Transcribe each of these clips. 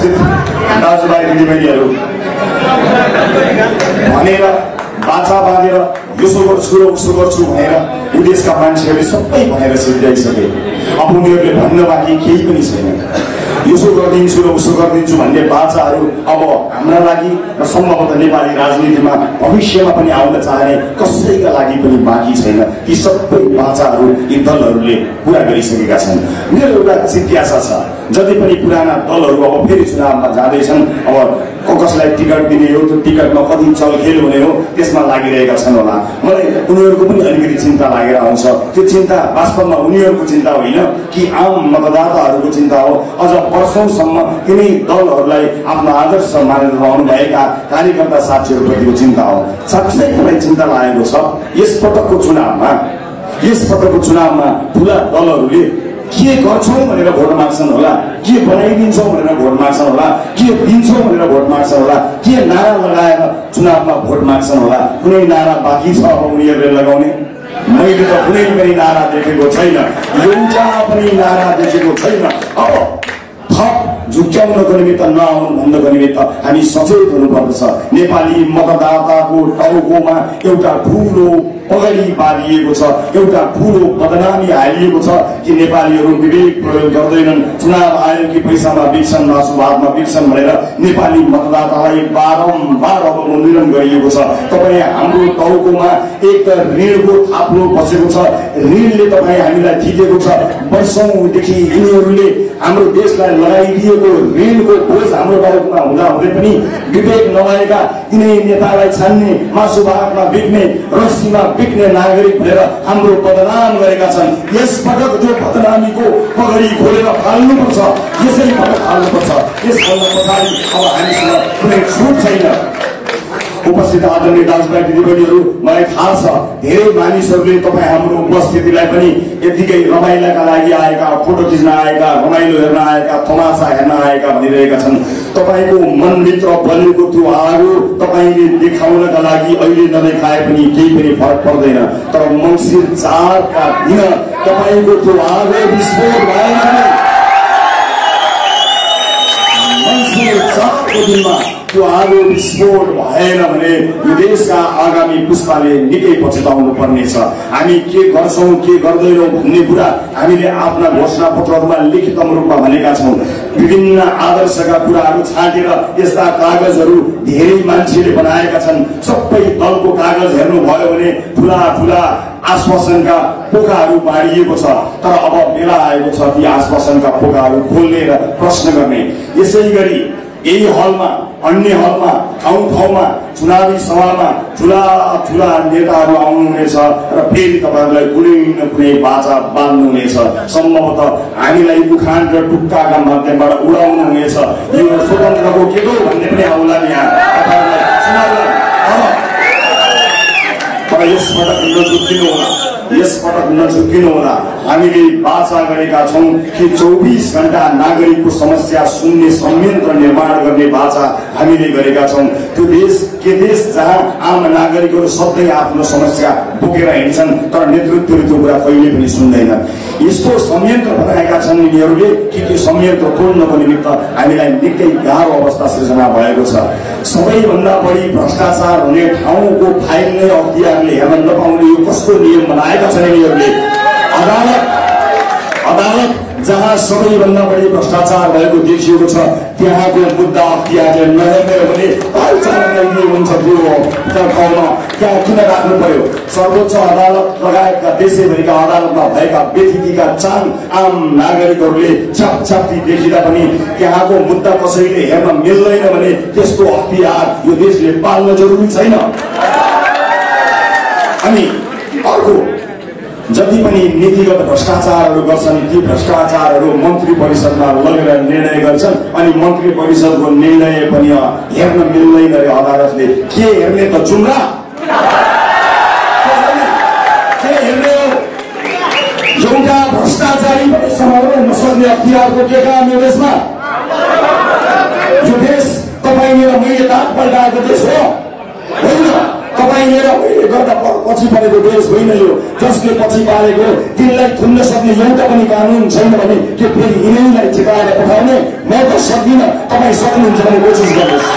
उपस्थित दाजुभाइ दिदीबहिनीहरू भनेर बाचा बाँधेर यसो गर्छु र उसो गर्छु भनेर यो देशका मान्छेहरूले सबै भनेर सिद्ध्याइसके। अब उनीहरूले भन्न बाँकी केही पनि छैन। यसो गरिदिन्छु र उसो गरिदिन्छु भन्ने बाचाहरू अब हाम्रा लागि र सम्भवतः नेपाली राजनीतिमा भविष्यमा पनि आउन चाहने कसैका लागि पनि बाँकी छैन। ती सबै बाचाहरू यी दलहरूले पुरा गरिसकेका छन्। मेरो एउटा जिज्ञासा छ, जति पनि पुराना दलहरू अब फेरि चुनावमा जाँदैछन्, अब कसलाई टिकट दिने हो, त्यो टिकटमा कति चलखेल हुने हो, त्यसमा लागिरहेका छन् होला। मलाई उनीहरूको पनि अलिकति चिन्ता लागेर आउँछ। त्यो चिन्ता वास्तवमा उनीहरूको चिन्ता होइन कि आम मतदाताहरूको चिन्ता हो। अझ वर्षौंसम्म तिनै दलहरूलाई आफ्नो आदर्श मानेर रहनुभएका कार्यकर्ता साथीहरूप्रतिको चिन्ता हो। साँच्चै मलाई चिन्ता लागेको छ यस पटकको चुनावमा ठुला दलहरूले के गर्छौं भनेर भोट माग्छन् होला, के बनाइदिन्छौं भनेर भोट माग्छन् होला, के दिन्छौं भनेर भोट माग्छन् होला, के नारा लगाएर चुनावमा भोट माग्छन् होला। कुनै नारा बाँकी छ अब उनीहरूले लगाउने? मैले त कुनै पनि नारा देखेको छैन, एउटा पनि नारा देखेको छैन। अब थप झुक्क्याउनको निमित्त नआउनु भन्नको निमित्त हामी सचेत हुनुपर्दछ। नेपाली मतदाताको टाउकोमा एउटा ठुलो पगडी बाँधिएको छ, एउटा ठुलो बदनामी हालिएको छ कि नेपालीहरू विवेक प्रयोग गर्दैनन्, चुनाव आयोगकी पैसामा बिक्छन्, मासुभातमा बिक्छन् भनेर नेपाली मतदातालाई बारम्बार अवमूल्यन गरिएको छ। तपाईँ हाम्रो टाउकोमा एक त ऋणको थाप्लो बसेको छ, ऋणले तपाईँ हामीलाई थिचेको छ। वर्षौंदेखि यिनीहरूले हाम्रो देशलाई लगाइदिएको ऋणको बोझ हाम्रो टाउकोमा हुँदाहुँदै पनि विवेक नभएका तिनै नेतालाई छान्ने, मासुभातमा बिक्ने, रस्सीमा बिक्ने नागरिक भनेर हाम्रो बदनाम गरेका छन्। यसपटक त्यो बदनामीको पगडी खोलेर फाल्नुपर्छ, यसै पटक फाल्नुपर्छ। यसभन्दा पछाडि अब हामीसँग कुनै छुट छैन। उपस्थित आदरणीय दाजुभाइ दिदीबहिनीहरू, मलाई थाहा छ धेरै मानिसहरूले तपाईँ हाम्रो उपस्थितिलाई पनि यतिकै रमाइलाका लागि आएका, फोटो खिच्न आएका, रमाइलो हेर्न आएका, तमासा हेर्न आएका भनिरहेका छन्। तपाईँको मनभित्र बलेको त्यो आगो तपाईँले देखाउनका लागि अहिले नदेखाए पनि केही पनि फरक पर्दैन। तर मङ्सिर 4 का दिन तपाईँको त्यो आगो विस्फोट भएन भने, मङ्सिर 4 को दिनमा त्यो आगो विस्फोट भएन भने यो देशका आगामी पुस्ताले निकै पछुताउनु पर्नेछ। हामी के गर्छौं के गर्दैनौं भन्ने कुरा हामीले आफ्ना घोषणा पत्रहरूमा लिखित रूपमा भनेका छौं। विभिन्न आदर्शका कुराहरू छाटेर यस्ता कागजहरू धेरै मान्छेले बनाएका छन्। सबै दलको कागज हेर्नुभयो भने ठूला ठूला आश्वासनका पोकाहरू बाँडिएको छ। तर अब बेला आएको छ ती आश्वासनका पोकाहरू खोल्ने र प्रश्न गर्ने। यसैगरी यही हलमा, अन्य हलमा, ठाउँ ठाउँमा चुनावी सभामा ठूला ठूला नेताहरू आउनुहुनेछ र फेरि तपाईहरुलाई कुनै न कुनै बाचा बाँध्नुहुनेछ। सम्भवतः हामीलाई उखान र टुक्काका माध्यमबाट उडाउनुहुनेछ। यो स्वतन्त्रको के हो भन्ने पनि आउला नि यहाँ तपाईहरुलाई सुनाउला। तर यसपटक नझुक्किनु होला, यसपटक नझुक्किनु होला। हामीले बाचा गरेका छौं कि 24 घण्टा नागरिकको समस्या सुन्ने संयन्त्र निर्माण गर्ने बाचा हामीले गरेका छौं। त्यो देश के देश जहाँ आम नागरिकहरू सधैँ आफ्नो समस्या बोकेर हिँड्छन् तर नेतृत्वले त्यो कुरा कहिले पनि सुन्दैनन्। यस्तो संयन्त्र बनाएका छन् यिनीहरूले कि त्यो संयन्त्र तोड्नको निमित्त हामीलाई निकै गाह्रो अवस्था सृजना भएको छ। सबैभन्दा बढी भ्रष्टाचार हुने ठाउँको फाइल नै अख्तियारले हेर्न नपाउने यो कस्तो नियम बनाएका छन् यिनीहरूले। अदालत जहाँ सबैभन्दा बढी भ्रष्टाचार भएको देखिएको छ त्यहाँको मुद्दा अख्तियारले नहेर्ने भने हुन्छ त्यो ठाउँमा त्यहाँ किन राख्नु पर्यो? सर्वोच्च अदालत लगायतका देशैभरिका अदालतमा भएका व्यतिथिका चाङ आम नागरिकहरूले छापछाप्ती देखिँदा पनि त्यहाँको मुद्दा कसैले हेर्न मिल्दैन भने त्यसको अख्तियार यो देशले पाल्न जरुरी छैन। अनि अर्को, जति पनि नीतिगत भ्रष्टाचारहरू गर्छन् ती भ्रष्टाचारहरू मन्त्री परिषदमा लगेर निर्णय गर्छन् अनि मन्त्री परिषदको निर्णय पनि हेर्न मिल्दैन रे अदालतले। के हेर्ने त जुम्रा? के हेर्ने हो? एउटा भ्रष्टाचारी पनि सम्हाल्न नसक्ने अख्तियारको के काम यो देशमा? यो देश तपाईले र मैले दाँत पल्टाएको देश हो होइन। तपाईले र मैले गर्दा पछि परेको देश होइन यो। जसले पछि पारेको तिनलाई थुन्न सक्ने एउटा पनि कानुन छैन भने के फेरि यिनीलाई जिताएर पठाउने म त सक्दिनँ, तपाईँ सक्नुहुन्छ भने कोसिस गर्नुहोस्।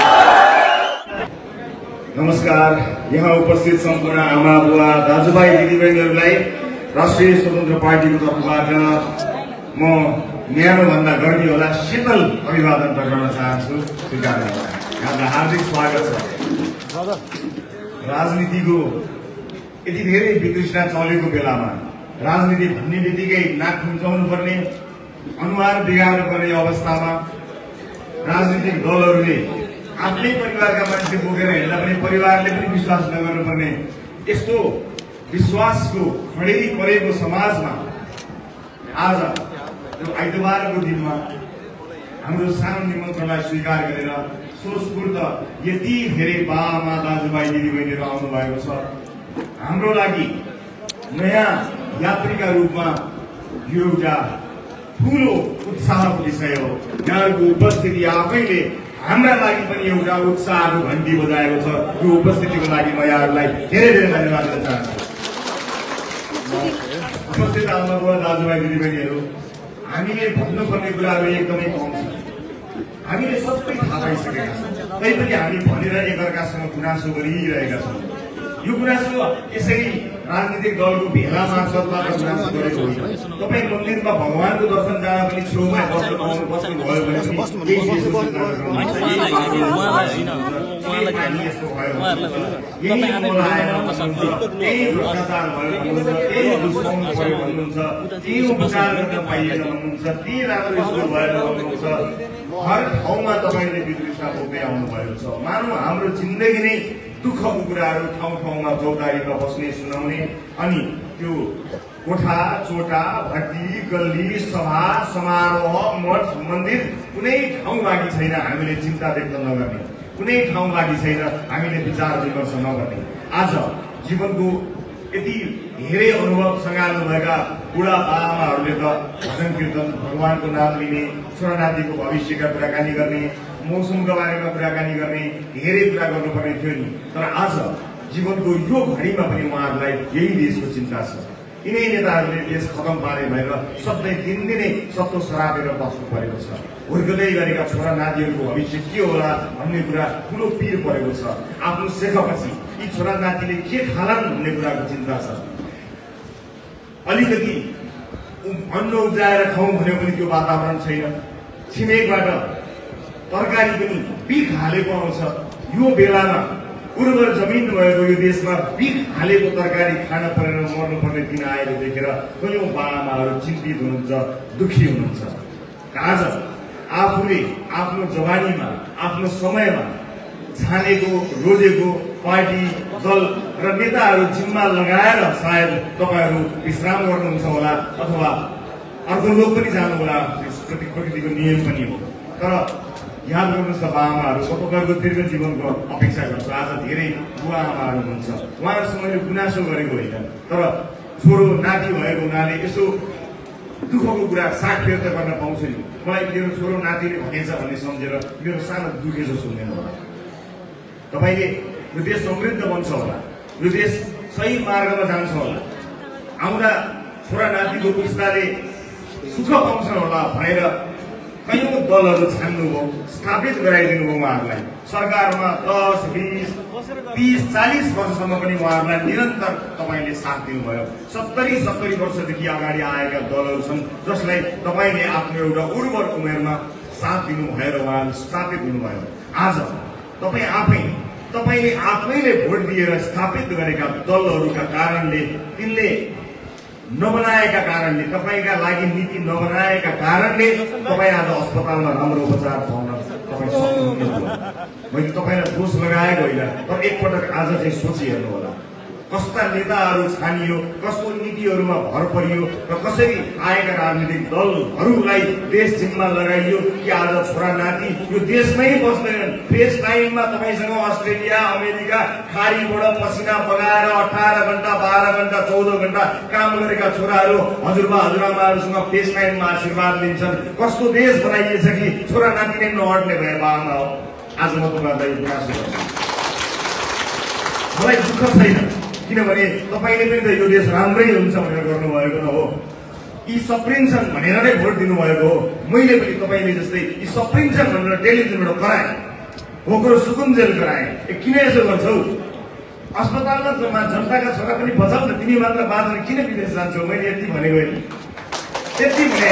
नमस्कार, यहाँ उपस्थित सम्पूर्ण आमा बुवा दाजुभाइ दिदीबहिनीहरूलाई राष्ट्रिय स्वतन्त्र पार्टीको तर्फबाट म न्यानोभन्दा गर्मी होला शीतल अभिवादन गर्न चाहन्छु। स्वीकार गर्नुहोला। यहाँलाई हार्दिक स्वागत छ। राजनीतिको यति धेरै वितृष्णा चलेको बेलामा राजनीति भन्ने बित्तिकै नाक खुम्चाउनु पर्ने, अनुहार बिगार्नु पर्ने अवस्थामा राजनीतिक दलहरूले आफ्नै परिवारका मान्छे बोकेर हिँड्दा पनि परिवारले पनि विश्वास नगर्नुपर्ने यस्तो विश्वासको खडेरी परेको समाजमा आज यो आइतबारको दिनमा हाम्रो सानो निमन्त्रणलाई स्वीकार गरेर सोचपूर्त यति धेरै बाआमा दाजुभाइ दिदीबहिनीहरू आउनु भएको छ। हाम्रो लागि नयाँ यात्रीका रूपमा यो एउटा ठुलो उत्साहको विषय हो। यहाँहरूको उपस्थिति आफैले हाम्रा लागि पनि एउटा उत्साहको घन्टी बजाएको छ। यो उपस्थितिको लागि म यहाँहरूलाई धेरै धेरै धन्यवाद दिन चाहन्छु। उपस्थित आउनुभयो दाजुभाइ दिदीबहिनीहरू, हामीले भन्नुपर्ने कुराहरू एकदमै कम छ। हामीले सबै थाहा पाइसकेका छौँ, तैपनि हामी भनेर एकअर्कासँग गुनासो गरिरहेका छौँ। यो गुनासो यसरी राजनीतिक दलको भेला मार्फतबाट गुनासो गरेको होइन। तपाईँ मन्दिरमा भगवानको दर्शन जाँदा पनि छेउमा बस्नुभयो भने हर ठाउँमा तपाईँले वितृष्णा बोक्दै आउनुभएको छ। मानव हाम्रो जिन्दगी नै दुःखको कुराहरू ठाउँ ठाउँमा चौतारीमा बस्ने सुनाउने, अनि त्यो कोठा चोटा भट्टी गल्ली सभा समारोह मठ मन्दिर कुनै ठाउँ बाँकी छैन हामीले चिन्ता व्यक्त नगर्ने, कुनै ठाउँ बाँकी छैन हामीले विचार विमर्श नगर्ने। आज जीवनको यति धेरै अनुभव सँगाल्नुभएका बुढा आमाहरूले त भजन कीर्तन भगवानको नाम लिने, छोरानातीको भविष्यका कुराकानी गर्ने, मौसमका बारेमा कुराकानी गर्ने, धेरै कुरा गर्नुपर्ने थियो नि। तर आज जीवनको यो घडीमा पनि उहाँहरूलाई यही देशको चिन्ता छ। यिनै नेताहरूले देश खतम पारे भएर सधैँ दिनदिनै सत्तो सरापेर बस्नु परेको छ। हुर्कदै गरेका छोरा नातिहरूको भविष्य के होला भन्ने कुरा ठुलो पीर परेको छ। आफ्नो सेखपछि यी छोरा नातिले के खालान् भन्ने कुराको चिन्ता छ। अलिकति अन्न उब्जाएर खाउँ भने पनि त्यो वातावरण छैन। छिमेकबाट तरकारी पनि बिख हालेको आउँछ। यो बेलामा उर्वर जमिन भएको यो देशमा बिख हालेको तरकारी खान परेर मर्नुपर्ने दिन आएको देखेर कयौं बाआमाहरू चिन्तित हुनुहुन्छ, दुखी हुनुहुन्छ। आज आफूले आफ्नो जवानीमा आफ्नो समयमा छानेको रोजेको पार्टी दल र नेताहरू जिम्मा लगाएर सायद तपाईँहरू विश्राम गर्नुहुन्छ होला अथवा अर्को लोक पनि जानु होला। प्रकृतिको नियम पनि हो। तर याद गर्नुहोस् त बाआमाहरू, तपाईँहरूको दीर्घ जीवनको अपेक्षा गर्छ। आज धेरै बुवा आमाहरू हुनुहुन्छ, उहाँहरूसँग मैले गुनासो गरेको होइन, तर छोरो नाति भएको हुनाले यसो दुःखको कुरा साथ व्यक्त गर्न पाउँछु नि। मलाई मेरो छोरो नातिले भनेछ भन्ने सम्झेर मेरो सानो दुखे जस्तो हुँदैन होला। तपाईँले यो देश समृद्ध बन्छ होला, यो देश सही मार्गमा जान्छ होला, आउँदा छोरा नातिको पुस्ताले सुख पाउँछन् होला भनेर कयौं दलहरू छान्नुभयो, स्थापित गराइदिनु भयो उहाँहरूलाई। सरकारमा 10, 20, 30, 40 वर्षसम्म पनि उहाँहरूलाई निरन्तर तपाईँले साथ दिनुभयो। 70 वर्षदेखि अगाडि आएका दलहरू छन् जसलाई तपाईँले आफ्नो एउटा उर्वर उमेरमा साथ दिनुभयो र उहाँहरू स्थापित हुनुभयो। आज तपाईँले आफैले भोट दिएर स्थापित गरेका दलहरूका कारणले, तिनले नबनाएका कारणले, तपाईँका लागि नीति नबनाएका कारणले तपाईँ आज अस्पतालमा राम्रो उपचार पाउन तपाईँ सक्नुहुन्न। मैले तपाईँलाई दोष लगाएको होइन, तर एकपटक आज चाहिँ सोचिहेर्नु होला। कस्ता नेताहरू छानियो, कस्तो नीतिहरूमा भर परियो र कसरी आएका राजनीतिक दलहरूलाई देश जिम्मा लगाइयो कि आज छोरा नाति यो देशमै बस्दैनन्। फेस टाइममा तपाईँसँग अस्ट्रेलिया अमेरिका खाडीबाट पसिना बगाएर 18 घण्टा 12 घण्टा 14 घण्टा काम गरेका छोराहरू हजुरबा हजुरआमाहरूसँग फेस टाइममा आशीर्वाद लिन्छन्। कस्तो देश बनाइएछ कि छोरा नाति नै नहट्ने भए बाआमा हो। आज म तपाईँहरूलाई गुनासो गर्छु। मलाई दुःख छैन, किनभने तपाईँले पनि त यो देश राम्रै हुन्छ भनेर गर्नुभएको त हो। यी सप्रिन्छन् भनेर नै भोट दिनुभएको हो। मैले पनि तपाईँले जस्तै यी सप्रिन्छन् भनेर टेलिभिजनबाट कराएँ, भोक्रो सुकुन्जेल गराएँ। किन यसो गर्छौ? अस्पतालमा जनताका छोरा पनि बचाउ न, तिमी मात्र बाँच्न किन विदेश जान्छौ? मैले यति भनेको होइन, त्यति भने।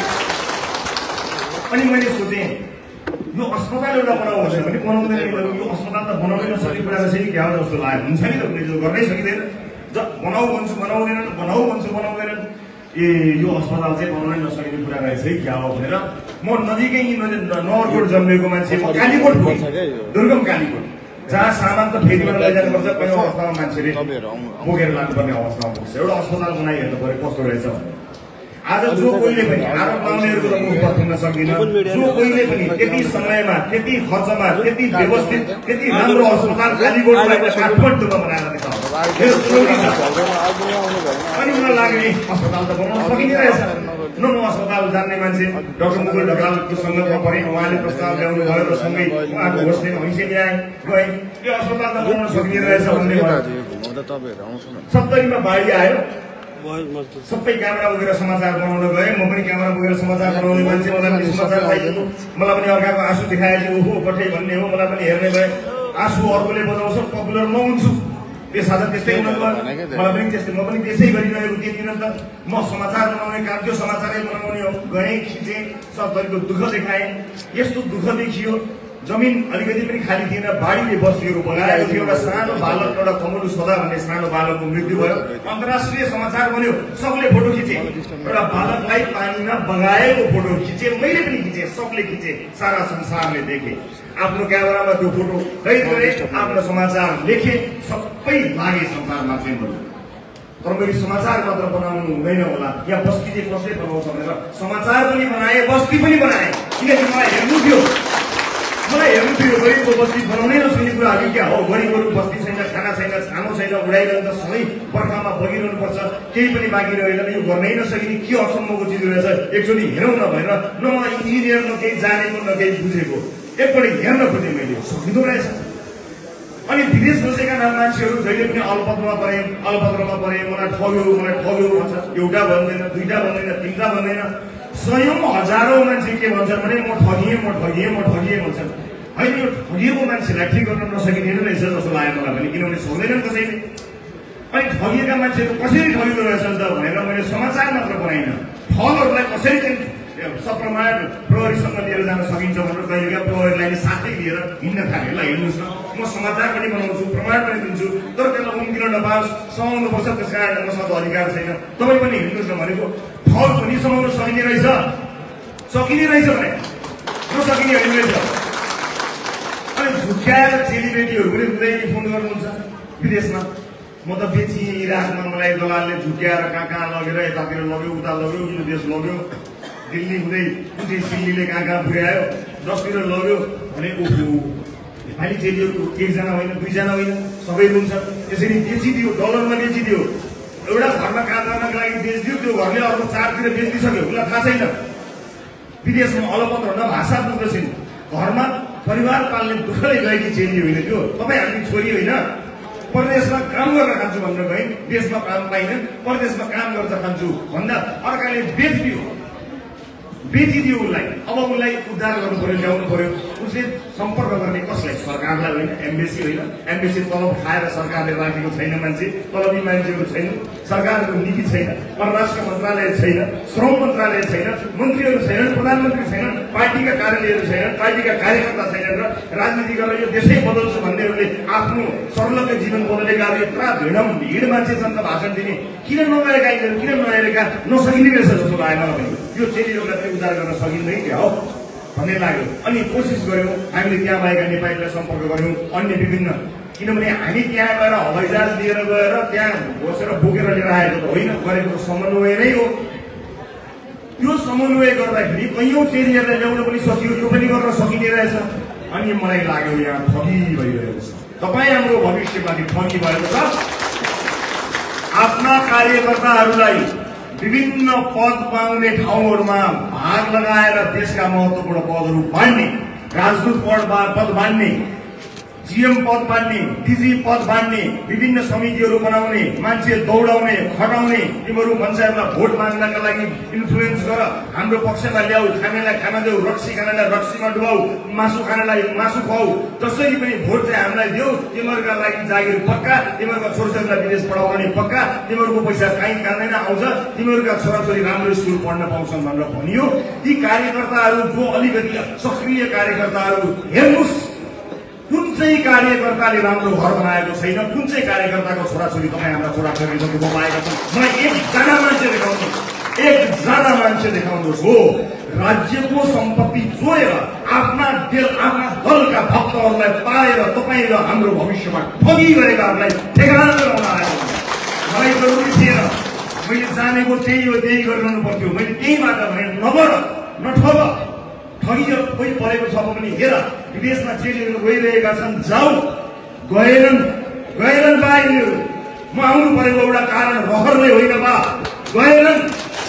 अनि मैले सोचेँ यो अस्पताल एउटा बनाऊ भनेर पनि बनाउँदैन। यो अस्पताल त बनाउनै नसक्ने कुरा चाहिँ क्या हो जस्तो लाग्यो। हुन्छ नि त, कुनै गर्नै सकिँदैन। बनाऊ भन्छु बनाउँदैनन्, बनाऊ भन्छु बनाउँदैनन्। ए यो अस्पताल चाहिँ बनाउनै नसकिने कुरा रहेछ है क्या हो भनेर म नजिकै नगरकोट जन्मेको मान्छे, म कालीकोट पुगेँ, दुर्गम कालीकोट, जहाँ सामान त फेरिबाट लैजानुपर्छ, कयौँ अवस्थामा मान्छेले बोकेर लानुपर्ने अवस्थामा पुग्छ। एउटा अस्पताल बनाइहेर्नु पऱ्यो कस्तो रहेछ। आज जो कोहीले पनि आरोप लाउनेहरूको त मुख पर्खिन सक्दिन। जो कोहीले पनि त्यति समयमा, त्यति खर्चमा, त्यति व्यवस्थित, त्यति राम्रो अस्पताल कालीकोटलाई काठमाडौँमा बनाएर देखाउँछ। अनि मलाई लाग्यो अस्पताल त बनाउन सकिने रहेछ। म अस्पताल जान्ने मान्छे डाक्टर मुकुल ढकालको सङ्गतमा परेँ। उहाँले प्रस्ताव ल्याउनु भयो र सँगै उहाँको होस्टले हैसियत ल्याएँ, गएँ। यो अस्पताल त बनाउन सकिने रहेछ भन्ने भयो। 70मा बाढी आयो, सबै क्यामेरा बोकेर समाचार बनाउन गए। म पनि क्यामेरा बोकेर समाचार बनाउने मान्छे, मलाई पनि समाचार चाहिएको। मलाई पनि अर्काको आँसु देखाएपछि ओहो पठै भन्ने हो। मलाई पनि हेर्ने भए आँसु अर्कोले बजाउँछ, पपुलर म हुन्छु। त्यस आज त्यस्तै हुनु भयो। मलाई पनि त्यस्तै, म पनि त्यसै गरिरहेको थिएँ। किन त म समाचार बनाउने काम, त्यो समाचारै बनाउने हो। गएँ, खिचेँ, सब थरीको दुःख देखाएँ। यस्तो दुःख देखियो, जमिन अलिकति पनि खाली थिएन, बाढीले बस्तीहरू बगाएको थियो। एउटा सानो बालक, एउटा कमलु सदा भन्ने सानो बालकको मृत्यु भयो। अन्तर्राष्ट्रिय समाचार बन्यो, सबले फोटो खिचे। एउटा बालकलाई पानीमा बगाएको फोटो खिचे, मैले पनि खिचेँ, सबले खिचे, सारा संसारले देखे। आफ्नो क्यामेरामा त्यो फोटो कैद गरे, आफ्नो समाचार लेखे, सबै लागे संसार माध्यमहरू। तर मैले समाचार मात्र बनाउनु हुँदैन होला, यहाँ बस्ती चाहिँ कसले बनाउँछ भनेर समाचार पनि बनाएँ, बस्ती पनि बनाएँ। किनकि मलाई हेर्नु थियो, गरिबको बस्ती बनाउनै नसक्ने कुराहरू क्या हो। गरिबहरू बस्ती छैन, खाना छैन, छानो छैन, उडाइरहन्छ, सधैँ बर्खामा बगिरहनु पर्छ, केही पनि बाँकी रहेन। यो गर्नै नसकिने के अचम्मको चिज रहेछ, एकचोटि हेरौँ न भनेर न मलाई इन्जिनियर न केही जानेको न केही बुझेको, एकपल्ट हेर्न खोजेँ मैले, सकिँदो रहेछ। अनि विदेश बसेका मान्छेहरू जहिले पनि अलपत्रमा परे, मलाई ठग्यो भन्छ। एउटा भन्दैन, दुईटा भन्दैन, तिनवटा भन्दैन, सयौं हजारौं मान्छे के भन्छन् भने म ठगिएँ भन्छन्। होइन, यो ठगिएको मान्छेलाई ठिक गर्न नसकिने रहेछ जस्तो लाग्यो मलाई पनि, किनभने सक्दैनन् कसैले। अनि ठगिएका मान्छेहरू कसरी ठगिँदो रहेछन् त भनेर मैले समाचार मात्र बनाइन, फलहरूलाई कसरी चाहिँ सप्रमाण प्रहरीसँग लिएर जान सकिन्छ भनेर कहिलेका प्रहरीलाई साथै लिएर हिँड्न थालेँ। ल हेर्नुहोस् न, म समाचार पनि बनाउँछु, प्रमाण पनि दिन्छु, तर त्यसलाई उम्किन नपाओस्, समाउनुपर्छ। त्यस कारण मसँग अधिकार छैन। तपाईँ पनि हेर्नुहोस् न भनेको, फल पनि समाउन सकिने रहेछ भने नसकिने होइन रहेछ। अनि झुक्याएर चेलीबेटीहरू पनि हुँदै फोन गर्नुहुन्छ विदेशमा, म त बेचिराख्न, मलाई दलालले झुक्याएर कहाँ लगेर यतातिर लग्यो, उता लग्यो, यो देश लग्यो, दिल्ली हुँदै कुनै सिल्लीले कहाँ पुर्यायो, 10तिर लग्यो भने ओहो नेपाली चेलीहरू एकजना होइन, दुईजना होइन, सबै रुन्छन्। त्यसरी बेचिदियो, डलरमा बेचिदियो। एउटा घरमा काम गर्नको लागि बेचिदियो, त्यो घरले अर्को 4तिर बेचिदिसक्यो, उसलाई थाहा छैन। विदेशमा अलपत्र न भाषा बुझ्दैछन्, घरमा परिवार पाल्ने दुःखले गएकी चेली होइन त्यो। तपाईँ हामी छोरी होइन, परदेशमा काम गर्न खान्छु भनेर गएँ, देशमा काम पाइन, परदेशमा काम गर्छ खान्छु भन्दा अर्काले बेचिदियो उसलाई। अब उसलाई उद्धार गर्नु पर्यो, ल्याउनु पर्यो। उसले सम्पर्क गर्ने कसलाई? सरकारलाई होइन, एम्बेसी होइन। एम्बेसी तलब खाएर सरकारले राखेको छैन, मान्छे तलबी मान्छेहरू छैन, सरकारको नीति छैन, परराष्ट्र मन्त्रालय छैन, श्रम मन्त्रालय छैन, मन्त्रीहरू छैनन्, प्रधानमन्त्री छैनन्, पार्टीका कार्यालयहरू छैनन्, पार्टीका कार्यकर्ता छैनन्। र राजनीति गरेर यो देशै बदल्छु भन्नेहरूले आफ्नो सर्लकै जीवन बदलेका यत्रा भिड मान्छे छन् त भाषण दिने, किन नगएका यिनीहरू, किन नहेरेका, नसकिने रहेछ जस्तो लाग्यो मलाई पनि। यो चेलीहरूलाई पनि उद्धार गर्न सकिँदैन क्या हो भन्ने लाग्यो। अनि कोसिस गऱ्यौँ, हामीले त्यहाँ भएका नेपालीलाई सम्पर्क गऱ्यौँ, अन्य विभिन्न, किनभने हामी त्यहाँ गएर हवाईजहाज लिएर गएर त्यहाँ बसेर बोकेर लिएर आएको त होइन, गरेको समन्वय नै हो। त्यो समन्वय गर्दाखेरि कैयौँ चेलीहरूलाई ल्याउन पनि सकियो, त्यो पनि गर्न सकिने रहेछ। अनि मलाई लाग्यो यहाँ ठगी भइरहेको छ, तपाईँ हाम्रो भविष्यमाथि ठगी भएको छ। आफ्ना कार्यकर्ताहरूलाई विभिन्न पद पाउने ठाउँहरूमा भाग लगाएर देशका महत्त्वपूर्ण पदहरू बाँड्ने, राजदूत पद बाँड्ने, जीएम पद बाँड्ने, डिजी पद बाँड्ने, विभिन्न समितिहरू बनाउने, मान्छे दौडाउने, खटाउने, तिमीहरू पञ्चायतमा भोट माग्नका लागि इन्फ्लुएन्स गर, हाम्रो पक्षमा ल्याऊ, खानेलाई खाना देऊ, रक्सी खानेलाई रक्सीमा डुबाऊ, मासु खानेलाई मासु खुवाऊ, जसरी पनि भोट चाहिँ हामीलाई देऊ, तिमीहरूका लागि जागिर पक्का, तिमीहरूका छोराछोरीलाई विदेश पढाउने पक्का, तिमीहरूको पैसा कहीँ काँदैन आउँछ, तिमीहरूका छोराछोरी राम्रो स्कुल पढ्न पाउँछन् भनेर भनियो। ती कार्यकर्ताहरू जो अलिकति सक्रिय कार्यकर्ताहरू हेर्नुहोस्, कुन चाहिँ कार्यकर्ताले राम्रो घर बनाएको छैन, कुन चाहिँ कार्यकर्ताको छोराछोरी तपाईँ हाम्रा छोराछोरी जतिको पाएका छन्, मलाई एकजना मान्छे देखाउनुहोस्, एकजना मान्छे देखाउनुहोस्। हो, राज्यको सम्पत्ति जोएर आफ्ना दलका भक्तहरूलाई पाएर तपाईँ र हाम्रो भविष्यमा ठगी गरेकाहरूलाई ठेगाना लगाउन आएको मलाई जरुरी थिएन। मैले जानेको त्यही हो, त्यही गरिरहनु पर्थ्यो। मैले त्यहीबाट भने नगर नठग, ठगी कोही परेको छ भने हेर, विदेशमा चेलीहरू गइरहेका छन्, जाऊ, गएनन् बा यिनीहरू। म आउनु परेको एउटा कारण रहरले होइन बा, गएनन्।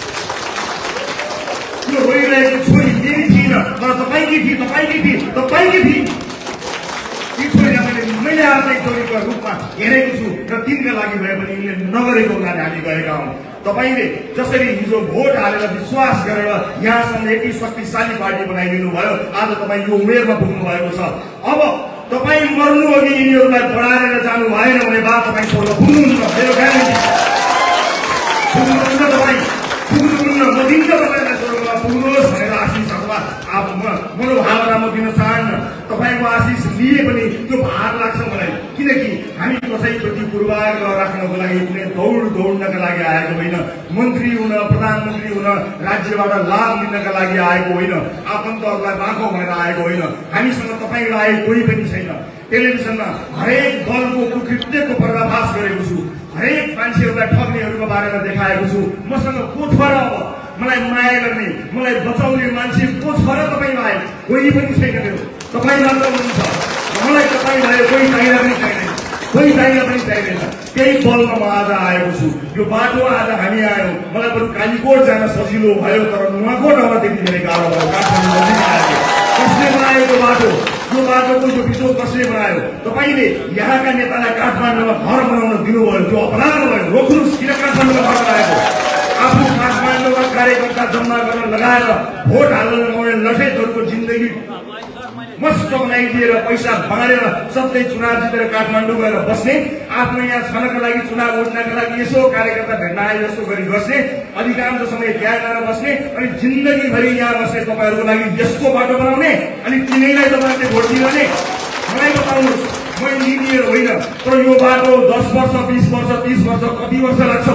त्यो रोइरहेको छोरी मेरी थिएन, तर तपाईँकी थिए। ती छोरीलाई मैले आफ्नै छोरीको रूपमा हेरेको छु र तिनका लागि भए पनि यिनले नगरेको हुनाले हामी गएका हौँ। तपाईँले जसरी हिजो भोट हालेर विश्वास गरेर यहाँसम्म यति शक्तिशाली पार्टी बनाइदिनु भयो, आज तपाईँ यो उमेरमा पुग्नु भएको छ। अब तपाईँ मर्नु अघि यिनीहरूलाई बढाएर जानु भएन भने बा तपाईँ छोड्न पुग्नुहुन्छ, मेरो ग्यारेन्टी। पुग्नुहुन्छ तपाईँ, पुग्नुहुन्न। म दिन्छ तपाईँलाई स्वर्गमा पुग्नुहोस् भनेर आशिष अथवा मनोभावना म दिन चाहन्न। तपाईँको आशिष लिए पनि त्यो भार लाग्छ मलाई, किनकि हामी कसैप्रति पूर्वाग्रह राख्नको लागि कुनै दौड्नका लागि आएको होइन, मन्त्री हुन, प्रधानमन्त्री हुन, राज्यबाट लाभ लिनका लागि आएको होइन, आफन्तहरूलाई बाँको भनेर आएको होइन। हामीसँग तपाईँ लागेको कोही पनि छैन। टेलिभिजनमा हरेक दलको कुकृत्यको पर्दाफास गरेको छु, हरेक मान्छेहरूलाई ठग्नेहरूको बारेमा देखाएको छु। मसँग को छ र अब मलाई माया गर्ने, मलाई बचाउने मान्छे को छ र तपाईँ बाहेक? कोही पनि छैन। त्यो तपाईँ मात्र हुनुहुन्छ। मलाई तपाईँ भयो, कोही चाहिँदा पनि चाहिँदैन, कोही चाहिँदा पनि चाहिँदैन। त्यही बलमा म आज आएको छु। यो बाटो आज हामी आयौँ, मलाई बरु कालीकोट जान सजिलो भयो, तर नुवाकोट आउन त्यति धेरै गाह्रो भयो। काठमाडौँ नजिक आएको कसले बनायो त्यो बाटो? यो बाटोको यो बिचो कसले बनायो? तपाईँले यहाँका नेतालाई काठमाडौँमा घर बनाउन दिनुभयो, त्यो अपराध भयो। रोक्नुहोस्, किन काठमाडौँमा घर बनाएको? आफू काठमाडौँमा कार्यकर्ता जम्मा गर्न लगाएर भोट हाल्न लगाउने लठेतहरूको जिन्दगी मस्त बनाइदिएर पैसा बाँडेर सधैँ चुनाव जितेर काठमाडौँ गएर बस्ने, आफ्नो यहाँ छनका लागि चुनाव उठ्नका लागि यसो कार्यकर्ता भेट्न आए जस्तो गरी बस्ने, अधिकांश समय त्यहाँ गएर बस्ने, अनि जिन्दगीभरि यहाँ बस्ने तपाईँहरूको लागि यसको बाटो बनाउने, अनि तिनैलाई तपाईँहरूले भोट दिने। मलाई बताउनुहोस्, म इन्जिनियर होइन, तर यो बाटो 10 वर्ष, 20 वर्ष, 30 वर्ष, कति वर्ष लाग्छ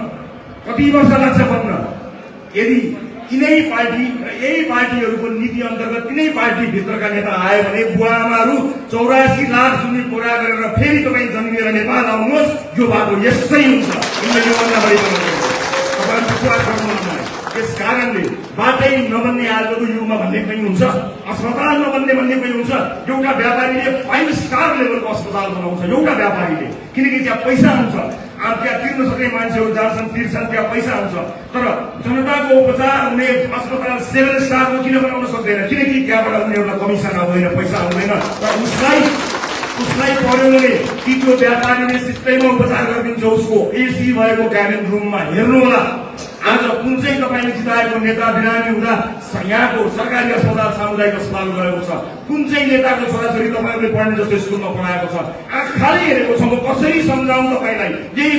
भन्न। यदि तिनै पार्टी र यही पार्टीहरूको नीति अन्तर्गत तिनै पार्टीभित्रका नेता आयो भने बुवाआमाहरू 84 लाख जुनी पूरा गरेर फेरि तपाईँ जन्मिएर नेपाल आउनुहोस्, यो बाटो यस्तै हुन्छ। योभन्दा बढी तपाईँहरू विश्वास गर्नुहुन्छ। त्यस कारणले बाटै नबन्ने आजको युगमा भन्ने पनि हुन्छ, अस्पताल नबन्ने भन्ने पनि हुन्छ। एउटा व्यापारीले 5 स्टार लेभलको अस्पताल बनाउँछ, एउटा व्यापारीले, किनकि त्यहाँ पैसा हुन्छ। त्यहाँ तिर्न सक्ने मान्छेहरू जान्छन्, तिर्छन्, त्यहाँ पैसा हुन्छ। तर जनताको उपचार हुने अस्पताल 7 स्टारको किन बनाउन सक्दैन? किनकि त्यहाँबाट उनीहरूलाई कमिसन आउँदैन, पैसा आउँदैन। तर उसलाई पर्यो भने कि त्यो व्यापारीले सित्तैमा उपचार गरिदिन्छ, उसको एसी भएको क्याबिन रुममा। हेर्नु होला, आज कुन चाहिँ तपाईँले जिताएको नेता बिरामी हुँदा यहाँको सरकारी अस्पताल सामुदायिक अस्पताल गएको छ? कुन चाहिँ नेताको छोराछोरी तपाईँहरूले पढ्ने जस्तो स्कुलमा पढाएको छ? आँखाले हेरेको छ। म कसरी सम्झाउँ तपाईँलाई? यही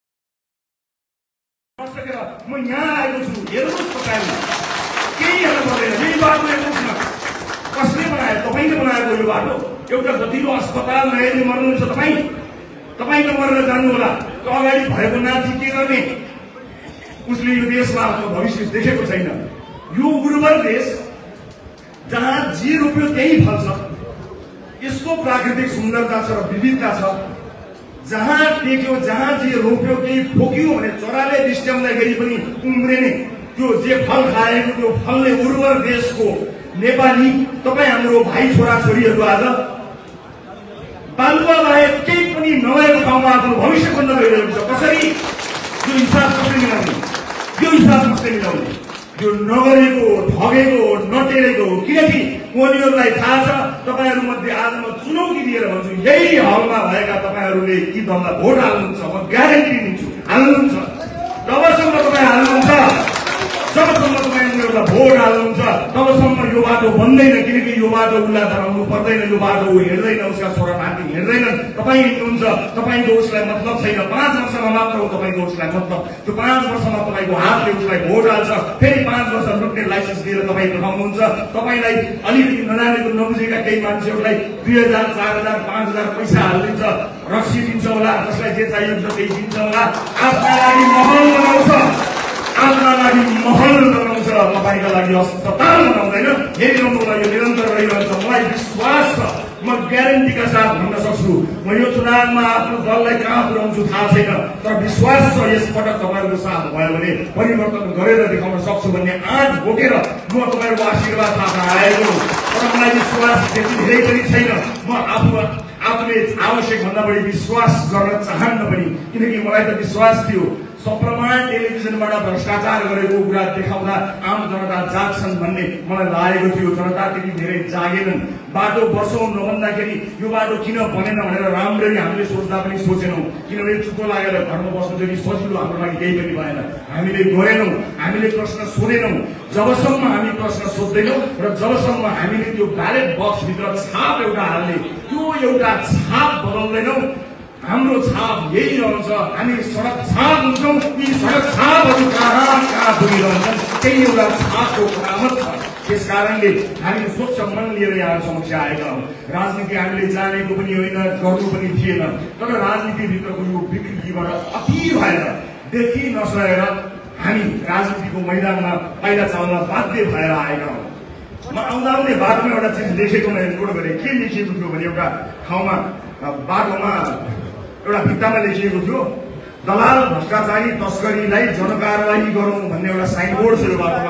म यहाँ आएको छु, हेर्नुहोस् तपाईँले, केही हेर्नु पर्दैन। यही बाटो हेर्नुहोस् न, कसले बनायो? तपाईँले बनाएको यो बाटो। एउटा गतिलो अस्पताल नहेर्ने मर्नुहुन्छ तपाईँ त मरेर जानु होला। त्यो अगाडि भएको नाति के गर्ने? उसले यो देशमा आफ्नो भविष्य देखेको छैन। यो उर्वर देश जहाँ जे रोप्यो त्यही फल्छ, यसको प्राकृतिक सुन्दरता छ र विविधता छ। जहाँ देख्यो, जहाँ जे रोप्यो त्यही फोक्यो भने चराले बिस्ट्याउँदाखेरि पनि उम्रिने त्यो जे फल खाएको त्यो फलले उर्वर देशको नेपाली तपाईँ हाम्रो भाइ छोरा छोरीहरू आज बालुवा बाहेक केही पनि नभएको ठाउँमा आफ्नो भविष्य बन्द गरिरहेको छ। कसरी? यो हिसाब कसरी मिलाउने? यो नगरेको, ठगेको, नटेरेको। किनकि उनीहरूलाई थाहा छ तपाईहरुमध्ये आज म चुनौती दिएर भन्छु यही हलमा भएका तपाईहरुले कि दललाई भोट हाल्नुहुन्छ म ग्यारेन्टी दिन्छु हाल्नुहुन्छ जबसम्म तपाईं हाल्नुहुन्छ जबसम्म तपाईँ उनीहरूलाई भोट हाल्नुहुन्छ तबसम्म यो बाटो बन्दैन किनकि यो बाटो उसलाई बनाउनु पर्दैन यो बाटो ऊ हेर्दैन उसका छोरा नाति हेर्दैनन् तपाईँ हिँड्नुहुन्छ तपाईँको उसलाई मतलब छैन 5 वर्षमा मात्र हो तपाईँको उसलाई मतलब त्यो 5 वर्षमा तपाईँको हातले उसलाई भोट हाल्छ फेरि 5 वर्ष लुट्ने लाइसेन्स दिएर तपाईँ पठाउनुहुन्छ तपाईँलाई अलिकति नजानेको नबुझेका केही मान्छेहरूलाई 2000 4000 5000 पैसा हालिदिन्छ रक्सी दिन्छ होला जसलाई जे चाहिन्छ त्यही दिन्छ होला आफ्ना लागि महल बनाउँछ आफ्ना लागि महल बनाउँछ तपाईँका लागि अस्पताल बनाउँदैन हेरिरहनुलाई यो निरन्तर रहिरहन्छ मलाई विश्वास छ म ग्यारेन्टीका साथ भन्न सक्छु म यो चुनावमा आफ्नो दललाई कहाँ पुर्याउँछु थाहा छैन तर विश्वास छ यसपटक तपाईँहरूको साथ भयो भने परिवर्तन गरेर देखाउन सक्छु भन्ने आँट बोकेर म तपाईँहरूको आशीर्वाद थाहा आएको तर मलाई विश्वास त्यति धेरै पनि छैन म आफूले आवश्यक भन्दा बढी विश्वास गर्न चाहन्न पनि किनकि मलाई त विश्वास थियो सप्रमाण टेलिभिजनबाट भ्रष्टाचार गरेको कुरा देखाउँदा आम जनता जाग्छन् भन्ने मलाई लागेको थियो जनता त्यति धेरै जागेनन् बाटो वर्षौं नभन्दाखेरि यो बाटो किन बनेन भनेर राम्ररी हामीले सोच्दा पनि सोचेनौं किनभने चुप्पो लागेर घरमा बस्नु जति सजिलो हाम्रो लागि केही पनि भएन हामीले गरेनौं हामीले प्रश्न सोधेनौं जबसम्म हामी प्रश्न सोध्दैनौं र जबसम्म हामीले त्यो ब्यालेट बक्स भित्र छाप एउटा हाल्ने त्यो एउटा छाप बदल्दैनौं हाम्रो छाप यही रहन्छ हामी सडक छाप हुन्छौं यी सडक छापहरू कहाँ कहाँ पुगिरहन्छन् त्यही एउटा छापको करामत छ त्यसकारणले हामी स्वच्छ मन लिएर यहाँ समक्ष आएका हौं राजनीति हामीले जानेको पनि होइन गर्नु पनि थिएन तर राजनीतिभित्रको यो विकृतिबाट अति भएर देखि नसकेर हामी राजनीतिको मैदानमा पाइला चाल्न बाध्य भएर आएका हौं म आउँदाउने बाटोमा एउटा चिज देखेको मैले नोट गरेँ के लेखिएको थियो भने एउटा ठाउँमा बाटोमा एउटा भित्तामा लेखिएको थियो दलाल भ्रष्टाचारी तस्करीलाई जनकारवाही गरौं भन्ने एउटा साइनबोर्ड छ यो बाटोमा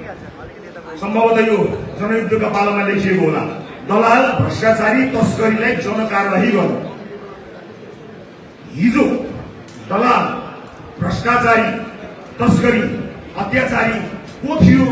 सम्भवतः यो जनयुद्धका पालामा लेखिएको होला दलाल भ्रष्टाचारी तस्करीलाई जनकारवाही गरौं हिजो दलाल भ्रष्टाचारी तस्करी अत्याचारी को थियो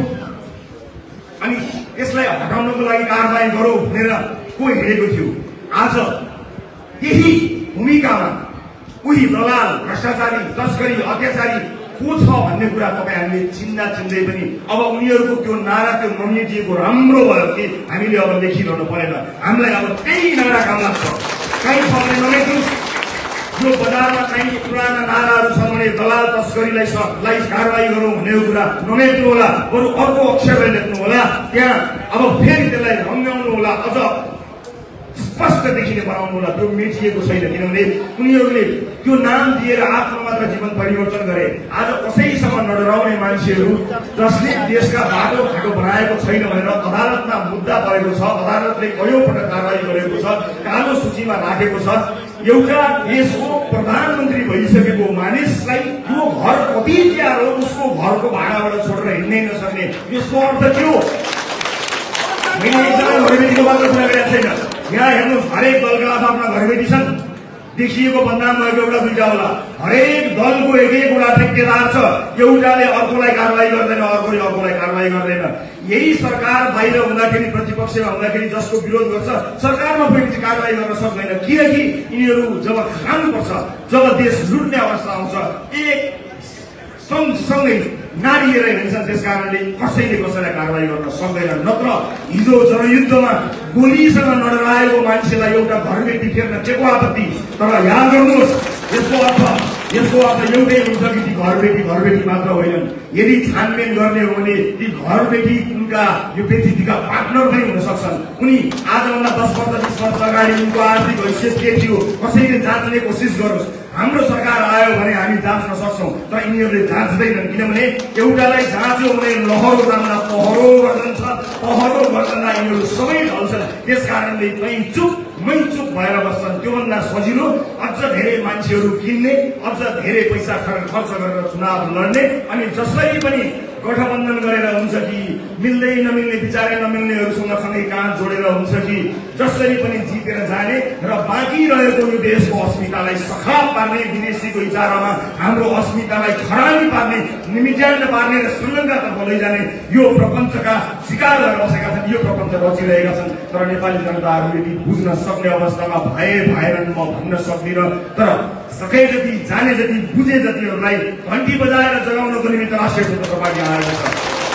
अनि यसलाई हटाउनको लागि कारबाही गरौं भनेर को हिँडेको थियो आज यही भूमिकामा उही दलाल भ्रष्टाचारी तस्करी अत्याचारी को छ भन्ने कुरा तपाईहरुले चिन्दै पनि अब उनीहरुको त्यो नारा त्यो नमिटिएको राम्रो भयो कि हामीले अब लेखिरहनु परेन हामीलाई अब त्यही नारा काम लाग्छ कहीँ छ भने नमेट्नुस् यो बजारमा कहीँ पुराना नाराहरू छ भने दलाल तस्करीलाई कारबाही गरौं भन्ने कुरा नमेट्नु होला बरु अर्को अक्षरले लेख्नु होला त्यहाँ अब फेरि त्यसलाई रंगाउनु होला अझ स्पष्ट देखिने बनाउनु होला त्यो मेटिएको छैन किनभने उनीहरूले त्यो नाम दिएर आफ्नो मात्र जीवन परिवर्तन गरे आज कसैसँग नडराउने मान्छेहरू जसले देशका बाटो घाटो बनाएको छैन भनेर अदालतमा मुद्दा परेको छ अदालतले कयौं पटक कारबाही गरेको छ कालो सूचीमा राखेको छ एउटा देशको प्रधानमन्त्री भइसकेको मानिसलाई त्यो घर कति प्यारो उसको घरको भाडाबाट छोडेर हिँड्नै नसक्ने यसको अर्थ के हो मैले एकजना घरबेटीको मात्र कुरा गरेको छैन यहाँ हेर्नुहोस् हरेक दलका आफ्ना घरबेटी छन् देखिएको भन्दा भएको एउटा दुईटा होला हरेक दलको एक एकवटा ठेकेदार छ एउटाले अर्कोलाई कारबाही गर्दैन अर्कोले अर्कोलाई कारबाही गर्दैन यही सरकार बाहिर हुँदाखेरि प्रतिपक्षमा हुँदाखेरि जसको विरोध गर्छ सरकारमा पनि कारबाही गर्न सक्दैन किनकि यिनीहरू जब खानुपर्छ जब देश लुट्ने अवस्था आउँछ एक सँगसँगै नारिएर हिँड्छन् त्यसकारणले कसैले कसैलाई कारबाही गर्न सक्दैन नत्र हिजो जनयुद्धमा गोलीसँग नडराएको मान्छेलाई एउटा घरबेटी फेर्न के को आपत्ति तर याद गर्नुहोस् यसको अर्थ एउटै हुन्छ कि ती घरबेटी मात्र होइनन् यदि छानबिन गर्ने हो भने ती घरबेटी उनका यो व्यक्तिका पार्टनर पनि हुन सक्छन् उनी आजभन्दा 10 वर्ष 20 वर्ष अगाडि उनको आर्थिक हैसियत के थियो कसैले जाँच्ने कोसिस गरोस् हाम्रो सरकार आयो भने हामी जाँच्न सक्छौं तर यिनीहरूले जाँच्दैनन् किनभने एउटालाई जाँच्यो भने लहरो जान्दा पहरो गर्दछ पहरो गर्दा यिनीहरू सबै ढल्छन् त्यसकारणले कहीँ चुप भएर बस्छन् त्योभन्दा सजिलो अझ धेरै मान्छेहरू किन्ने अझ धेरै पैसा खर्च गरेर चुनाव लड्ने अनि जसरी पनि गठबन्धन गरेर हुन्छ कि मिल्दै नमिल्ने विचारै नमिल्नेहरूसँग सँगै काँध जोडेर हुन्छ कि जसरी पनि जितेर जाने र बाँकी रहेको यो देशको अस्मितालाई सखाप पार्ने, विदेशीको इचारामा हाम्रो अस्मितालाई खरानी पार्ने, निमिट्यान्न पार्ने र श्रीलङ्कातर्फ लैजाने यो प्रपञ्चका शिकार भएर बसेका छन्। यो प्रपञ्च रचिरहेका छन्। तर नेपाली जनताहरू यदि बुझ्न सक्ने अवस्थामा भएनन् म भन्न सक्दिनँ। तर सके जति, जाने जति, बुझे जतिहरूलाई घन्टी बजाएर जगाउनको निमित्त राष्ट्रिय स्वतन्त्र पार्टी आएको छ।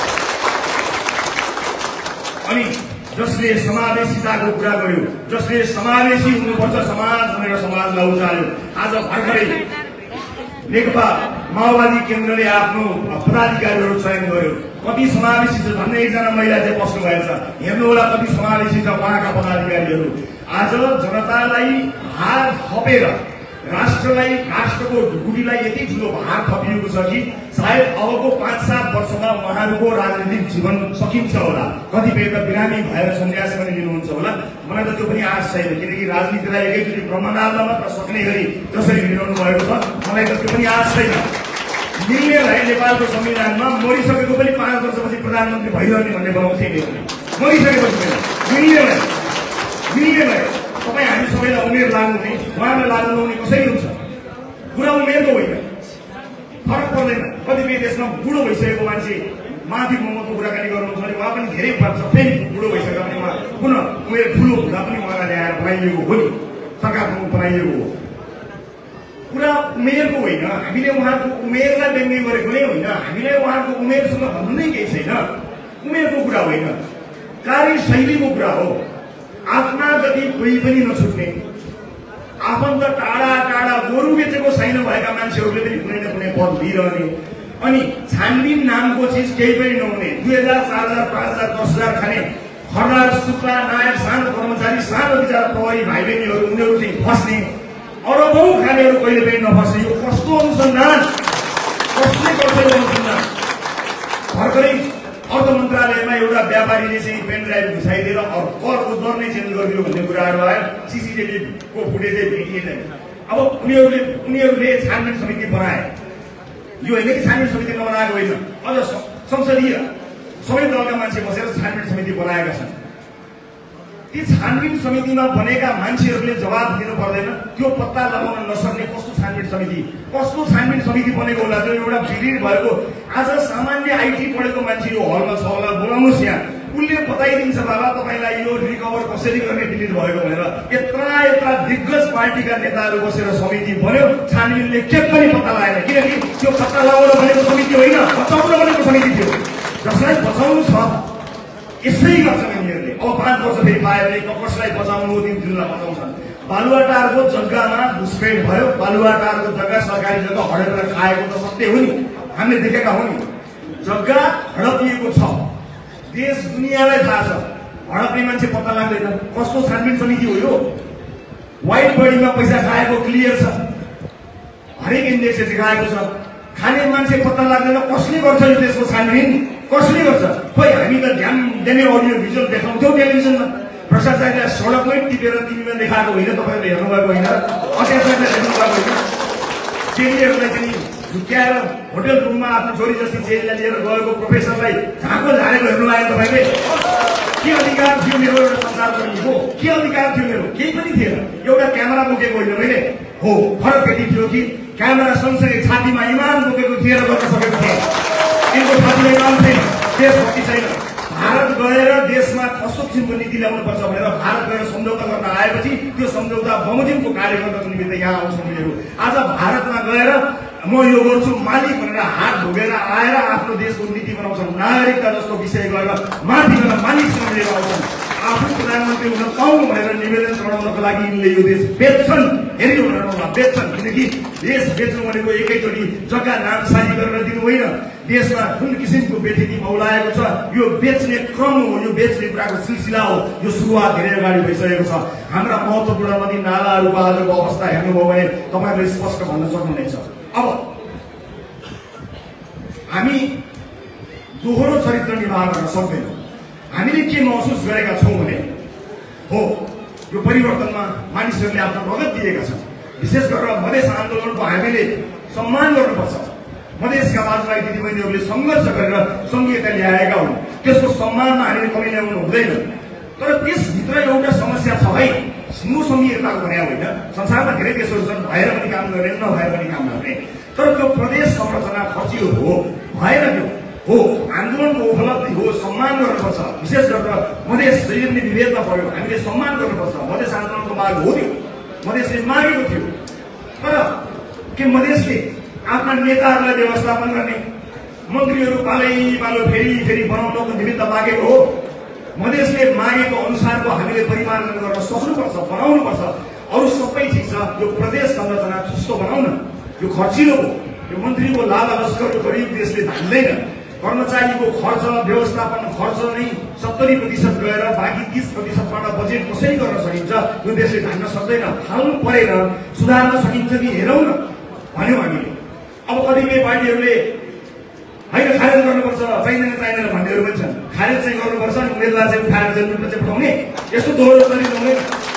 अनि जसले समावेशिताको कुरा गर्यो, जसले समावेशी हुनुपर्छ समाज भनेर समाजलाई उचाल्यो, आज भर्खरै नेकपा माओवादी केन्द्रले आफ्नो पदाधिकारीहरू चयन गर्यो। कति समावेशी छ भन्ने एकजना महिला चाहिँ बस्नु भएको छ। हेर्नु होला कति समावेशी छ उहाँका पदाधिकारीहरू। आज जनतालाई भार थपेर राष्ट्रलाई, राष्ट्रको ढुकुटीलाई यति ठुलो भार थपिएको छ कि सायद अबको 5-7 वर्षमा उहाँहरूको राजनीतिक जीवन सकिन्छ होला। कतिपय त बिरामी भएर सन्यास पनि लिनुहुन्छ होला। मलाई त त्यो पनि आश छैन, किनकि राजनीतिलाई एकैचोटि ब्रह्माण्डमा मात्र सक्ने गरी जसरी हिँडाउनु भएको छ, मलाई त त्यो पनि आश छैन। मिल्नेलाई नेपालको संविधानमा मरिसकेको पनि 5 वर्षपछि प्रधानमन्त्री भइरहने भन्ने बनाउँथे नि। मरिसकेपछि पनि मिल्नेलाई तपाईँ हामी सबैलाई उमेर लाग्नु हुने, उहाँलाई लाग्नु नहुने कसरी हुन्छ? कुरा उमेरको होइन, फरक पर्दैन। कतिपय देशमा बुढो भइसकेको मान्छे माथि मोहम्मदको कुराकानी गर्नुहुन्छ भने उहाँ पनि धेरै सबै बुढो भइसकेका पनि उहाँ पुनः उमेर ठुलो हुँदा पनि उहाँलाई ल्याएर बनाइएको हो नि, सरकारको बनाइएको हो। कुरा उमेरको होइन, हामीले उहाँको उमेरलाई व्यङ्ग्य गरेको नै होइन, हामीले उहाँको उमेरसँग भन्नु नै केही छैन। उमेरको कुरा होइन, कार्यशैलीको कुरा हो। आफ्ना जति कोही पनि नछुट्ने, आफन्त टाढा टाढा गोरु बेचेको छैन भएका मान्छेहरूले पनि कुनै न कुनै पद लिइरहने, अनि छानबिन नामको चिज केही पनि नहुने, 2000, 4000, 5000, 10,000 खाने खरदार, शुक्ला, नायक, सानो कर्मचारी, सानो विचार प्रहरी भाइ बहिनीहरू उनीहरू चाहिँ फस्ने, अरबौँ खानेहरू कहिले पनि नफस्ने। यो कस्तो अनुसन्धान, कसले गर्छ यो अनुसन्धान? भर्खरै अर्थ मन्त्रालयमा एउटा व्यापारीले चाहिँ पेन ड्राइभ घुसाइदिएर करको दर नै चेन्ज गरिदियो भन्ने कुराहरू आयो। सिसिटिभीको फुटेजै भेटिएन। अब उनीहरूले छानबिन समिति बनाए। यो होइन कि छानबिन समिति नबनाएको होइन, अझ संसदीय सबै दलका मान्छे बसेर छानबिन समिति बनाएका छन्। ती छानबिन समितिमा बनेका मान्छेहरूले जवाब दिनु पर्दैन? त्यो पत्ता लगाउन नसक्ने कस्तो छानबिन समिति बनेको होला? त्यो एउटा भिडियो भएको। आज सामान्य आइटी पढेको मान्छे यो हलमा छ होला, बोलाउनुहोस् यहाँ, उसले बताइदिन्छ बाबा तपाईँलाई यो रिकभर कसरी गर्ने डिलिट भएको भनेर। यत्रा दिग्गज पार्टीका नेताहरू बसेर समिति बन्यो, छानबिनले के पनि पत्ता लगाएन, किनकि त्यो पत्ता लगाउन बनेको समिति होइन, बचाउन बनेको समिति थियो। जसलाई बचाउनु छ यसै गर्छन् यिनीहरूले। अब 5 वर्ष फेरि पायो भने कसलाई बचाउनु, दिन जिल्ला बचाउँछन्। बालुवाटारको जग्गामा घुसपेट भयो, बालुवाटारको जग्गा सरकारी जग्गा हडपेर खाएको त सत्य हो नि, हामीले देखेका हौँ नि। जग्गा हडपिएको छ, देश दुनियाँलाई थाहा छ, हडप्ने मान्छे पत्ता लाग्दैन। कस्तो छानबिन समिति हो यो? व्हाइट बडीमा पैसा खाएको क्लियर छ, हरेक इन्डेक्स देखाएको छ। खाने मान्छे पत्ता लाग्दैन, कसले गर्छ यो देशको छानबिन? कसले गर्छ? खोइ हामी त ध्यान दिने अडियो भिजुअल देखाउँथ्यौँ टेलिभिजनमा। भ्रष्टाचारलाई सडकमै टिपेर टिभीमा देखाएको होइन, तपाईँहरूले हेर्नुभएको होइन, अत्याचारलाई हेर्नुभएको होइन। चेलीहरूलाई चाहिँ झुक्क्याएर होटल रुममा आफ्नो छोरी जस्तै चेलीलाई लिएर गएको प्रोफेसरलाई झाँको झारेको हेर्नु आयो तपाईँले? के अधिकार थियो मेरो एउटा सञ्चारकर्मीको? के अधिकार थियो मेरो? केही पनि थिएन। एउटा क्यामेरा बोकेको होइन मैले, हो फरक यति थियो कि क्यामेरा सँगसँगै छातीमा इमान बोकेको थिएर गर्न सकेको थिएँ। यिनको छातीमा इमान छैन, देशभक्ति छैन। भारत गएर देशमा कस्तो किसिमको नीति ल्याउनुपर्छ भनेर भारत गएर सम्झौता गर्न आएपछि त्यो सम्झौता बमोजिमको कार्य गर्नको निमित्त यहाँ आउँछन् यिनीहरू। आज भारतमा गएर म यो गर्छु मालिक भनेर हात ढोगेर आएर आफ्नो देशको नीति बनाउँछन्। नागरिकता जस्तो विषय गरेर माथि गएर मालिकसँग लिएर आउँछन्। आफू प्रधानमन्त्री हुन पाउँ भनेर निवेदन चढाउनको लागि यिनले यो देश बेच्छन्। हेरि उनीहरूमा बेच्छन्, किनकि देश बेच्नु भनेको एकैचोटि जग्गा नामसारी गरेर दिनु होइन। देशमा जुन किसिमको व्यथिति मौलाएको छ यो बेच्ने क्रम हो, यो बेच्ने कुराको सिलसिला हो। यो सुरुवात धेरै अगाडि भइसकेको छ। हाम्रा महत्त्वपूर्ण नदी नालाहरूको आजको अवस्था हेर्नुभयो भने तपाईँहरूले स्पष्ट भन्न सक्नुहुनेछ। अब हामी दोहोरो चरित्र निर्वाह गर्न सक्दैनौँ। हामीले के महसुस गरेका छौँ भने हो यो परिवर्तनमा मानिसहरूले आफ्नो रगत दिएका छन्। विशेष गरेर मधेस आन्दोलनको हामीले सम्मान गर्नुपर्छ। मधेसका दाजुभाइ दिदीबहिनीहरूले सङ्घर्ष गरेर सङ्घीयता ल्याएका हुन्। त्यसको सम्मानमा हामीले कमी ल्याउनु हुँदैन। तर त्यसभित्र एउटा समस्या छ है, सिङ्गो सङ्घीयताको भने होइन। संसारमा धेरै देशहरू छन् भएर पनि काम गर्ने, नभएर पनि काम गर्ने। तर त्यो प्रदेश संरचना खर्चिलो हो, भएन त्यो हो। आन्दोलनको उपलब्धि हो, सम्मान गर्नुपर्छ। विशेष गरेर मधेस जहिले पनि विभेदमा पर्यो, हामीले सम्मान गर्नुपर्छ। मधेस आन्दोलनको माग हो त्यो, मधेसले मागेको थियो। तर के मधेसले आफ्ना नेताहरूलाई व्यवस्थापन गर्ने, मन्त्रीहरू पालो फेरि बनाउनको निमित्त मागेको हो? मधेसले मागेको अनुसारको हामीले परिमार्जन गर्न सक्नुपर्छ, बनाउनुपर्छ। अरू सबै ठिक छ, यो प्रदेश संरचना सस्तो बनाउन। यो खर्चिलो हो, यो मन्त्रीको लाभा लस्कर यो गरिब देशले धान्दैन। कर्मचारीको खर्च, व्यवस्थापन खर्च नै 70% गएर बाँकी 30%बाट बजेट कसरी गर्न सकिन्छ यो देशले धान्न सक्दैन। फाल्नु परेन, सुधार्न सकिन्छ कि हेरौँ न भन्यौँ हामीले। अब कतिपय पार्टीहरूले होइन खारेज गर्नुपर्छ, चाहिँदैन भन्नेहरू पनि छन्। खारेज चाहिँ गर्नुपर्छ अनि उम्मेदवार चाहिँ उठाएर जेलमा चाहिँ पठाउने, यस्तो दोहोरो चरित्र हुँदैन।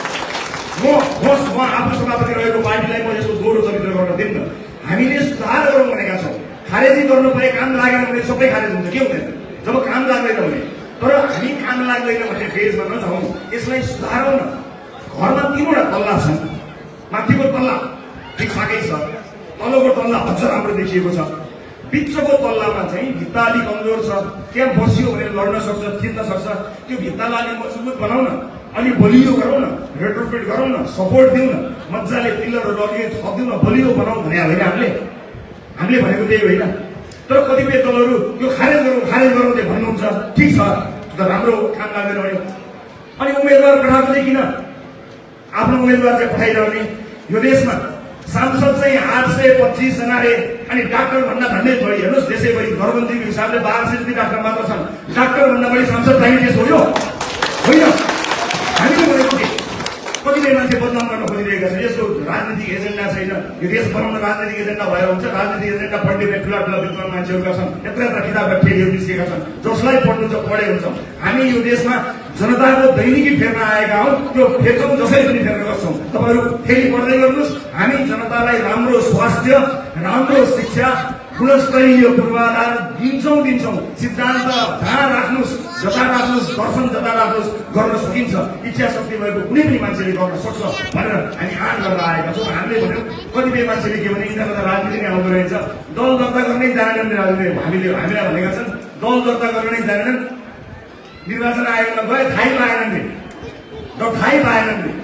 म आफू सभापति रहेको पार्टीलाई म यस्तो दोहोरो चरित्र गर्न दिन्न। हामीले सुधार गरौँ भनेका छौँ। खारेजी गर्नु परे, काम लागेन भने सबै खारेज हुन्छ, के हुँदैन जब काम लाग्दैन भने। तर हामी काम लाग्दैन भन्ने फेजमा नजाउँ, यसलाई सुधारौँ न। घरमा 3वटा तल्ला छन्, माथिको तल्ला ठिकठाकै छ, तल्लोको तल्ला अझ राम्रो देखिएको छ, बिचको तल्लामा चाहिँ भित्ता अलिक कमजोर छ। त्यहाँ बसियो भने लड्न सक्छ, जित्न सक्छ। त्यो भित्तालाई अलिक मजबुत बनाउँ न, अलिक बलियो गरौँ न, रेट्रोफिट गरौँ न, सपोर्ट दिउँ न, मजाले पिलरहरू अलिक थपिदिउँ न, बलियो बनाउँ भने होइन हामीले भनेको त्यही होइन। तर कतिपय दलहरू यो खारेज गरौँ चाहिँ भन्नुहुन्छ। ठिक छ, त राम्रो काम लाग्दैन भने अनि उम्मेदवार पठाएको चाहिँ किन? आफ्नो उम्मेदवार चाहिँ पठाइरहने। यो देशमा सांसद चाहिँ 825 जना रे, अनि डाक्टर भन्दा भन्दै बढी। हेर्नुहोस् देशैभरि घरबन्दीको हिसाबले 1200 जति डाक्टर मात्र छन्। डाक्टर भन्दा बढी सांसद चाहिने देश हो यो होइन। हामीले भनेको के? कतिपय मान्छे बदनाम गर्न खोजिरहेका छन्। यसको राजनीतिक एजेन्डा छैन। यो देश बनाउन राजनीतिक एजेन्डा भएर हुन्छ। राजनीतिक एजेन्डा पढ्ने ठुला विद्वान मान्छेहरूका छन्, यत्र किताबका ठेलीहरू निस्केका छन्। जसलाई पढ्नु छ पढे हुन्छ। हामी यो देशमा जनताको दैनिकी फेर्न आएका हौँ, त्यो फेर्छौँ, जसरी पनि फेर्न गर्छौँ। तपाईँहरू फेरि पढ्दै गर्नुहोस्। हामी जनतालाई राम्रो स्वास्थ्य, राम्रो शिक्षा, गुणस्तरीय पूर्वाधार दिन्छौँ। सिद्धान्त जहाँ राख्नुहोस्, जता राख्नुहोस्, दर्शन जता राख्नुहोस्, गर्न सकिन्छ। इच्छा शक्ति भएको कुनै पनि मान्छेले गर्न सक्छ भनेर हामी आँट गरेर आएका छौँ। हामीले भन्यौँ, कतिपय मान्छेले के भने यिनीहरूको त राजनीति नै आउँदो रहेछ, दल दर्ता गर्नै जानेनन्। राजनीति हामीलाई भनेका छन्, दल दर्ता गर्न नै जानेनन्। निर्वाचन आयोगमा गए, थाहै पाएनन् रे, थाहै पाएनन् रे।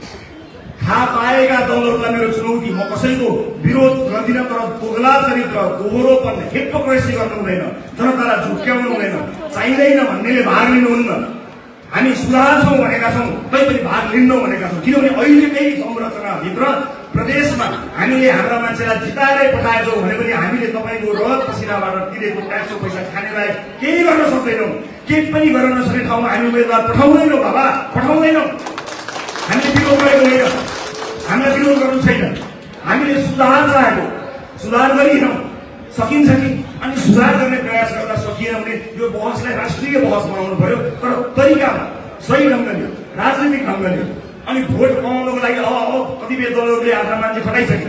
थाहा पाएका दलहरूलाई मेरो चुनौती, म कसैको विरोध गर्दिनँ, तर दोगला चरित्र, दोहोरोपन, हिपोक्रेसी गर्नु हुँदैन, जनतालाई झुक्क्याउनु हुँदैन। चाहिँदैन भन्नेले भाग लिनुहुन्न। हामी सुधार्छौँ भनेका छौँ, तैपनि भाग लिन्नौँ भनेका छौँ। किनभने अहिलेकै संरचनाभित्र प्रदेशमा हामीले हाम्रा मान्छेलाई जिताएरै पठाएछौँ भने पनि हामीले तपाईँको रगत पसिनाबाट तिरेको ट्याक्सको पैसा खाने बाहेक केही गर्न सक्दैनौँ। केही पनि गर्न नसक्ने ठाउँमा हामी उम्मेदवार पठाउँदैनौँ बाबा, पठाउँदैनौँ। हामीले विरोध गरेको होइन, हामीलाई विरोध गर्नु छैन। हामीले सुधार चाहेको, सुधार गरिरहँ सकिन्छ कि? अनि सुधार गर्ने प्रयास गर्दा सकिएन भने यो बहसलाई राष्ट्रिय बहस बनाउनु पर्यो, तर तरिकामा सही ढङ्गले, राजनीतिक ढङ्गले। अनि भोट कमाउनको लागि अब कतिपय दलहरूले आफ्ना मान्छे खटाइसके।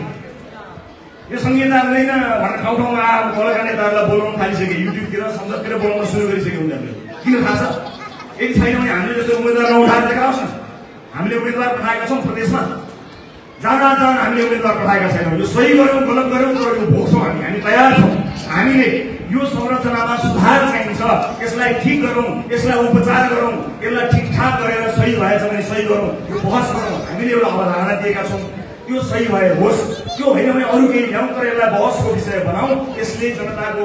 यो संहिता हुँदैन भनेर ठाउँमा दलका नेताहरूलाई बोलाउन थालिसके, युट्युबतिर संसदतिर बोलाउन सुरु गरिसके उनीहरूले। किन थाहा छ? यदि छैन भने हामीले जस्तो उम्मेदवार नउठाएर देखाओस् न। हामीले उम्मेदवार पठाएका छौँ प्रदेशमा, जहाँ हामीले उम्मेदवार पठाएका छैनौँ। यो सही गऱ्यौँ गलत गऱ्यौँ, तर यो भोग्छौँ हामी तयार छौँ। हामीले यो संरचनामा सुधार चाहिन्छ, यसलाई ठिक गरौँ, यसलाई उपचार गरौँ, यसलाई ठिकठाक गरेर सही भएछ भने सही गरौँ, यो बहस गरौँ। हामीले एउटा अवधारणा दिएका छौँ, त्यो सही भए होस्, त्यो होइन भने अरू केही ल्याउँ, तर यसलाई बहसको विषय बनाऊ। यसले जनताले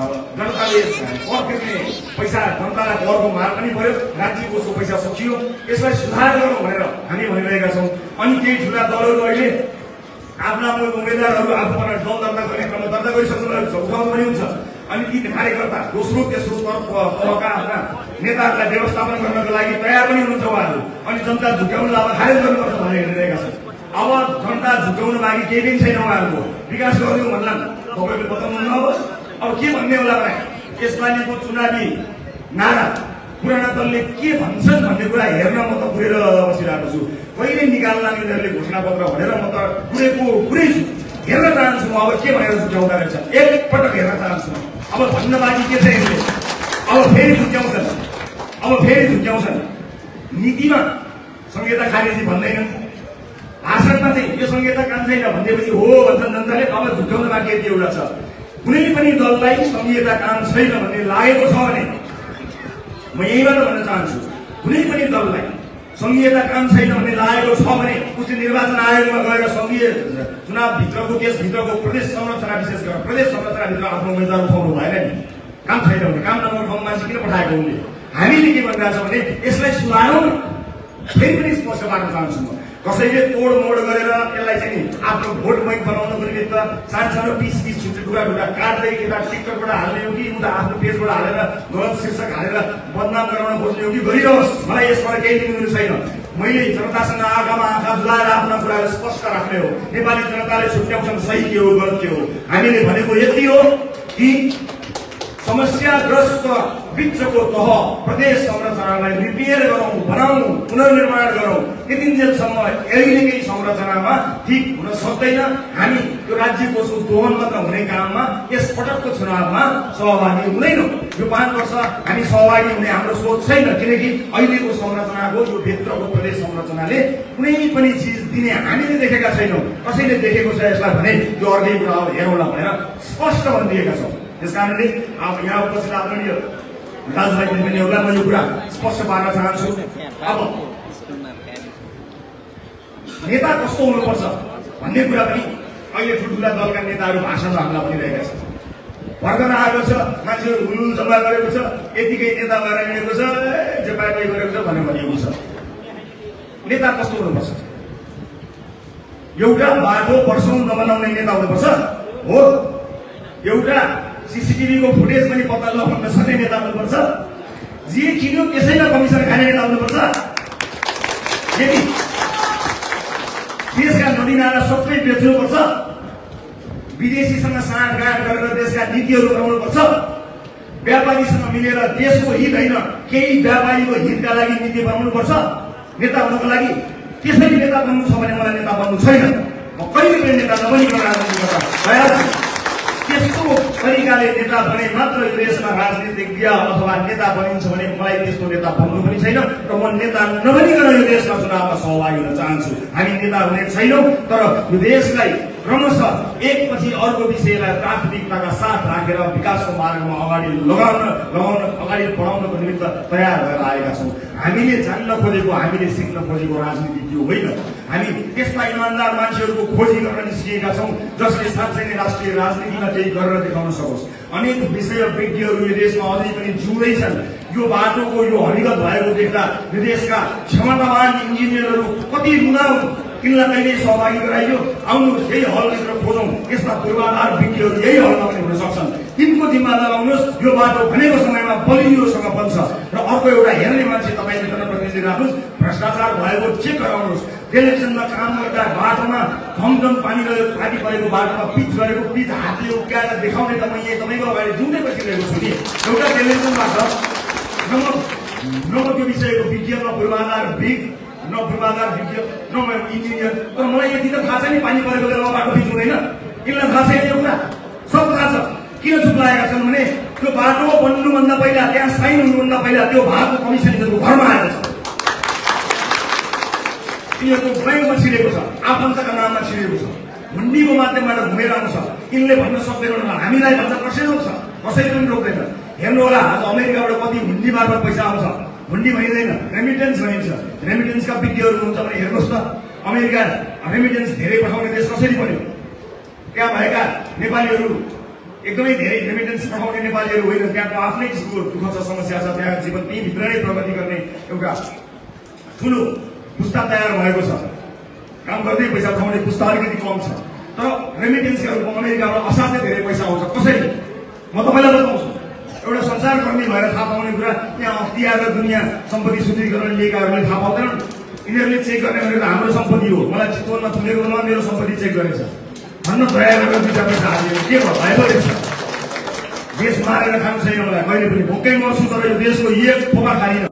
कर तिर्ने पैसा, जनतालाई करको मार पनि पर्यो, राज्यको उसको पैसा सकियो, यसलाई सुधार गरौँ भनेर हामी भनिरहेका छौँ। अनि केही ठुला दलहरू अहिले आफ्ना उम्मेदवारहरू आफूबाट दल दर्ता गर्ने क्रम दर्ता गरिसक्नु भएको छ, उठाउनु पनि हुन्छ। अनि ती कार्यकर्ता दोस्रो तेस्रो तहका आफ्ना नेताहरूलाई व्यवस्थापन गर्नको लागि तयार पनि हुनुहुन्छ उहाँहरू। अनि जनता झुक्याउनु अब खारेज गर्नुपर्छ भनेर हिँडिरहेका छन्। अब जनता झुक्याउनु बाँकी केही पनि छैन उहाँहरूको। विकास गरिदिउँ भन्ला तपाईँले बताउनु अब के भन्ने होला भने यसपालिको चुनावी नारा पुराना दलले के भन्छन् भन्ने कुरा हेर्न म त पुरेर बसिरहेको छु। कहिले निकाल्ला यिनीहरूले घोषणापत्र भनेर म त पुरै छु। हेर्न चाहन्छु म अब के भनेर झुक्याउँदा रहेछ एकपटक हेर्न चाहन्छु अब भन्न बाँकी के छ यसले अब फेरि झुक्याउँछन् नीतिमा संहिता खारेजी भन्दैनन् भाषणमा चाहिँ यो संहिता काम छैन भनेपछि हो भन्छन् जनताले अब झुक्याउन बाँकी यति एउटा छ कुनै पनि दललाई संहिता काम छैन भन्ने लागेको छ भने म यहीँबाट भन्न चाहन्छु कुनै पनि दललाई संघीयता काम छैन भन्ने लागेको छ भने उसले निर्वाचन आयोगमा गएर संघीय चुनावभित्रको देशभित्रको प्रदेश संरचना विशेष गरेर प्रदेश संरचनाभित्र आफ्नो उम्मेदवार उठाउनु भएन नि काम छैन भने काम नगर्ने ठाउँमा मान्छे किन पठाएको उनले हामीले के भनिरहेको छ भने यसलाई सुधारौँ फेरि पनि स्पष्ट पार्न चाहन्छु म कसैले तोडमोड गरेर यसलाई चाहिँ आफ्नो भोट बैंक बनाउनको निमित्त सानो पिस टुक्रा काट्दै यता टिकटकबाट हाल्ने हो कि उता आफ्नो पेजबाट हालेर गलत शीर्षक हालेर बदनाम गराउन खोज्ने हो कि गरिरहोस् मलाई यसबाट केही लिनु छैन मैले जनतासँग आँखामा आँखा जुलाएर आफ्ना कुराहरू स्पष्ट राख्ने हो नेपाली जनताले छुट्याउँछन् सही के हो गलत के हो हामीले भनेको यति हो कि समस्याग्रस्त बिचको तह प्रदेश संरचनालाई रिपेयर गरौँ बनाऊ पुनर्निर्माण गरौँ यतिन्जेलसम्म अहिलेकै संरचनामा ठिक हुन सक्दैन हामी यो राज्यको दोहन मात्र हुने काममा यस पटकको चुनावमा सहभागी हुँदैनौँ यो 5 वर्ष हामी सहभागी हुने हाम्रो सोच छैन किनकि अहिलेको संरचनाको यो भित्रको प्रदेश संरचनाले कुनै पनि चिज दिने हामीले देखेका छैनौँ कसैले देखेको छ यसलाई भने यो अर्कै कुरा अब हेरौँला भनेर स्पष्ट भनिदिएका छौँ त्यसकारणले अब यहाँ उपस्थित आदरणीय राजभाइ दिदीबहिनीहरूलाई म यो कुरा स्पष्ट पार्न चाहन्छु अब नेता कस्तो हुनुपर्छ भन्ने कुरा पनि अहिले ठुल्ठुला दलका नेताहरू भाषणमा हामीलाई भनिरहेका छन् भर्खर आएको छ मान्छेहरू हुलुल जम्मा गरेको छ यतिकै नेता भएर हिँडेको छ जे पार्टी गरेको छ भनेर भनिएको छ नेता कस्तो हुनुपर्छ एउटा बाटो वर्षौं नबनाउने नेता हुनुपर्छ हो एउटा सीसीटीवी को फुटेज पनि पत्ता लगाउन सक्ने नेता हुनुपर्छ जे किन्यो त्यसैमा कमिसन खाने नेता हुनुपर्छ यदि देशका नदीनाला सबै बेच्नुपर्छ विदेशीसँग साँठगाँठ गरेर देशका नीतिहरू बनाउनुपर्छ व्यापारीसँग मिलेर देशको हित होइन केही व्यापारीको हितका लागि नीति बनाउनुपर्छ नेता हुनको लागि त्यसरी नेता बन्नु छ भने मलाई नेता बन्नु छैन म कहिले पनि नेता नबनिकन राजनीति गर्न तयार छु त्यस्तो तरिकाले नेता बने मात्र यो देशमा राजनीतिज्ञ अथवा नेता बनिन्छ भने मलाई त्यस्तो नेता बन्नु पनि छैन र म नेता नबनिकन यो देशमा चुनावमा सहभागी हुन चाहन्छु हामी नेता हुने छैनौँ तर यो देशलाई क्रमशः एकपछि अर्को विषयलाई प्राथमिकताका साथ राखेर विकासको मार्गमा अगाडि अगाडि बढाउनको निमित्त तयार भएर आएका छौँ हामीले जान्न खोजेको हामीले सिक्न खोजेको राजनीति त्यो होइन हामी त्यसमा इमान्दार मान्छेहरूको खोजी गर्न निस्किएका छौँ जसले साँच्चै नै राष्ट्रिय राजनीतिमा केही गरेर देखाउन सकोस् अनेक विषय विज्ञहरू यो देशमा अझै पनि जिउँदैछन् यो बाटोको यो हरिगत भएको देख्दा यो देशका क्षमतावान इन्जिनियरहरू कति रुँदा तिनलाई कहिले सहभागी गराइयो आउनुहोस् यही हलभित्र खोजौँ यसमा पूर्वाधार विज्ञहरू यही हलमा पनि हुन सक्छन् तिनको जिम्मा लगाउनुहोस् यो बाटो भनेको समयमा बलियोसँग बन्छ र अर्को एउटा हेर्ने मान्छे तपाईँले जनप्रतिनिधि राख्नुहोस् भ्रष्टाचार भएको चेक गराउनुहोस् इलेक्सनमा काम गर्दा बाटोमा धमधम पानी रहेको फाटी परेको बाटोमा पिच गरेको पिच हातले उक्काएर देखाउने त म यहाँ तपाईँको अगाडि जुनै बसिरहेको छु नि एउटा टेलिभिजनबाट न त्यो विषयको विज्ञानमा पूर्वाधार न पूर्वाधार विज्ञ न इन्जिनियर तर मलाई यति त थाहा छ नि पानी परेको बेलामा बाटो पिच हुँदैन यिनलाई थाहा छैन यो कुरा सब थाहा छ किन चुप लागेका छन् भने त्यो बाटो बन्नुभन्दा पहिला त्यहाँ साइन हुनुभन्दा पहिला त्यो भागको कमिसन यिनीहरूको घरमा आएको छ यिनीहरूको ब्याङ्कमा छिरेको छ आफन्तका नाममा छिरेको छ हुन्डीको माध्यमबाट घुमेर आउँछ यिनले भन्न सक्दैनन् हामीलाई भन्न कसैले रोक्छ कसैले पनि रोक्दैन हेर्नु होला आज अमेरिकाबाट कति हुन्डी मार्फत पैसा आउँछ हुन्डी भनिँदैन रेमिटेन्स भनिन्छ रेमिटेन्सका विज्ञहरू हुनुहुन्छ भने हेर्नुहोस् त अमेरिका रेमिटेन्स धेरै पठाउने देश कसरी बन्यो त्यहाँ भएका नेपालीहरू एकदमै धेरै रेमिटेन्स पठाउने नेपालीहरू होइन त्यहाँको आफ्नै किसिमको दुःख छ समस्या छ त्यहाँ जीवन त्यहीँभित्र नै प्रगति गर्ने एउटा ठुलो पुस्ता तयार भएको छ काम गर्दै पैसा उठाउने पुस्ता अलिकति कम छ तर रेमिटेन्सहरूको अमेरिकाबाट असाध्यै धेरै पैसा आउँछ कसरी म तपाईँलाई बताउँछु एउटा संसारकर्मी भएर थाहा पाउने कुरा यहाँ अख्तियार र दुनियाँ सम्पत्ति शुद्धिकरण लिएकाहरूले थाहा पाउँदैनन् यिनीहरूले चेक गर्ने भनेको हाम्रो सम्पत्ति हो मलाई चितवनमा थुनेको बेलामा मेरो सम्पत्ति चेक गरेछ भन्न दया गरेर 2 पैसा हालेर के भएको रहेछ देश मारेर खानु छैन मलाई कहिले पनि भोकै मर्छु तर यो देशको एक फोका खाइन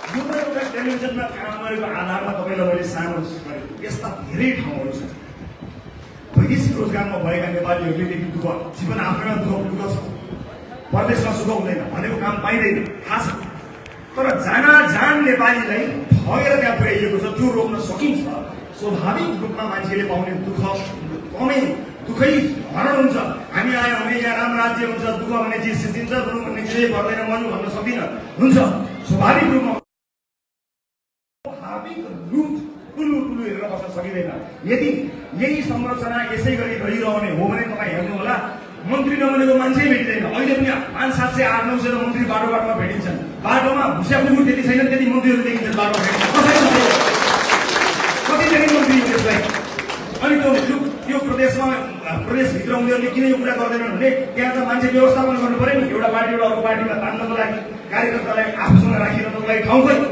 यो त एउटा टेलिभिजनमा काम गरेको आधारमा तपाईँलाई मैले सानो गरेको यस्ता धेरै ठाउँहरू छन्। वैदेशिक रोजगारमा भएका नेपालीहरूले देखि दुःख जीवन आफ्नैमा दुःख छ, परदेशमा सुख हुँदैन, भनेको काम पाइँदैन, थाहा छ। तर जान नेपालीलाई ठगेर त्यहाँ पुर्याइएको छ, त्यो रोक्न सकिन्छ। स्वाभाविक रूपमा मान्छेले पाउने दुःख कमै दुःखै हरण हुन्छ। हामी आयो भने यहाँ राम्रो राज्य हुन्छ, दुःख भन्ने चिज सिद्धिन्छ, दुःख भन्ने चिजै पर्दैन, मन भन्न सक्दिनँ, हुन्छ स्वाभाविक रूपमा टुलु हेरेर बस्न सकिँदैन। यदि यही संरचना यसै गरी रहिरहने हो भने तपाईँ हेर्नुहोला, मन्त्री नबनेको मान्छे भेटिँदैन। अहिले पनि 500, 700, 800, 900 मन्त्री बाटोमा भेटिन्छन्। बाटोमा भुसिया कुकुर त्यति छैन, त्यति मन्त्रीहरू देखिन्छन् बाटोमा। कति धेरै मन्त्री हो त्यसलाई। अनि त्यो प्रदेशभित्र उनीहरूले किन यो कुरा गर्दैनन् भने त्यहाँ त मान्छे व्यवस्थापन गर्नु पर्यो नि, एउटा पार्टीबाट अर्को पार्टीमा तान्नको लागि, कार्यकर्तालाई आफूसँग राखिरहनको लागि ठाउँ छैन।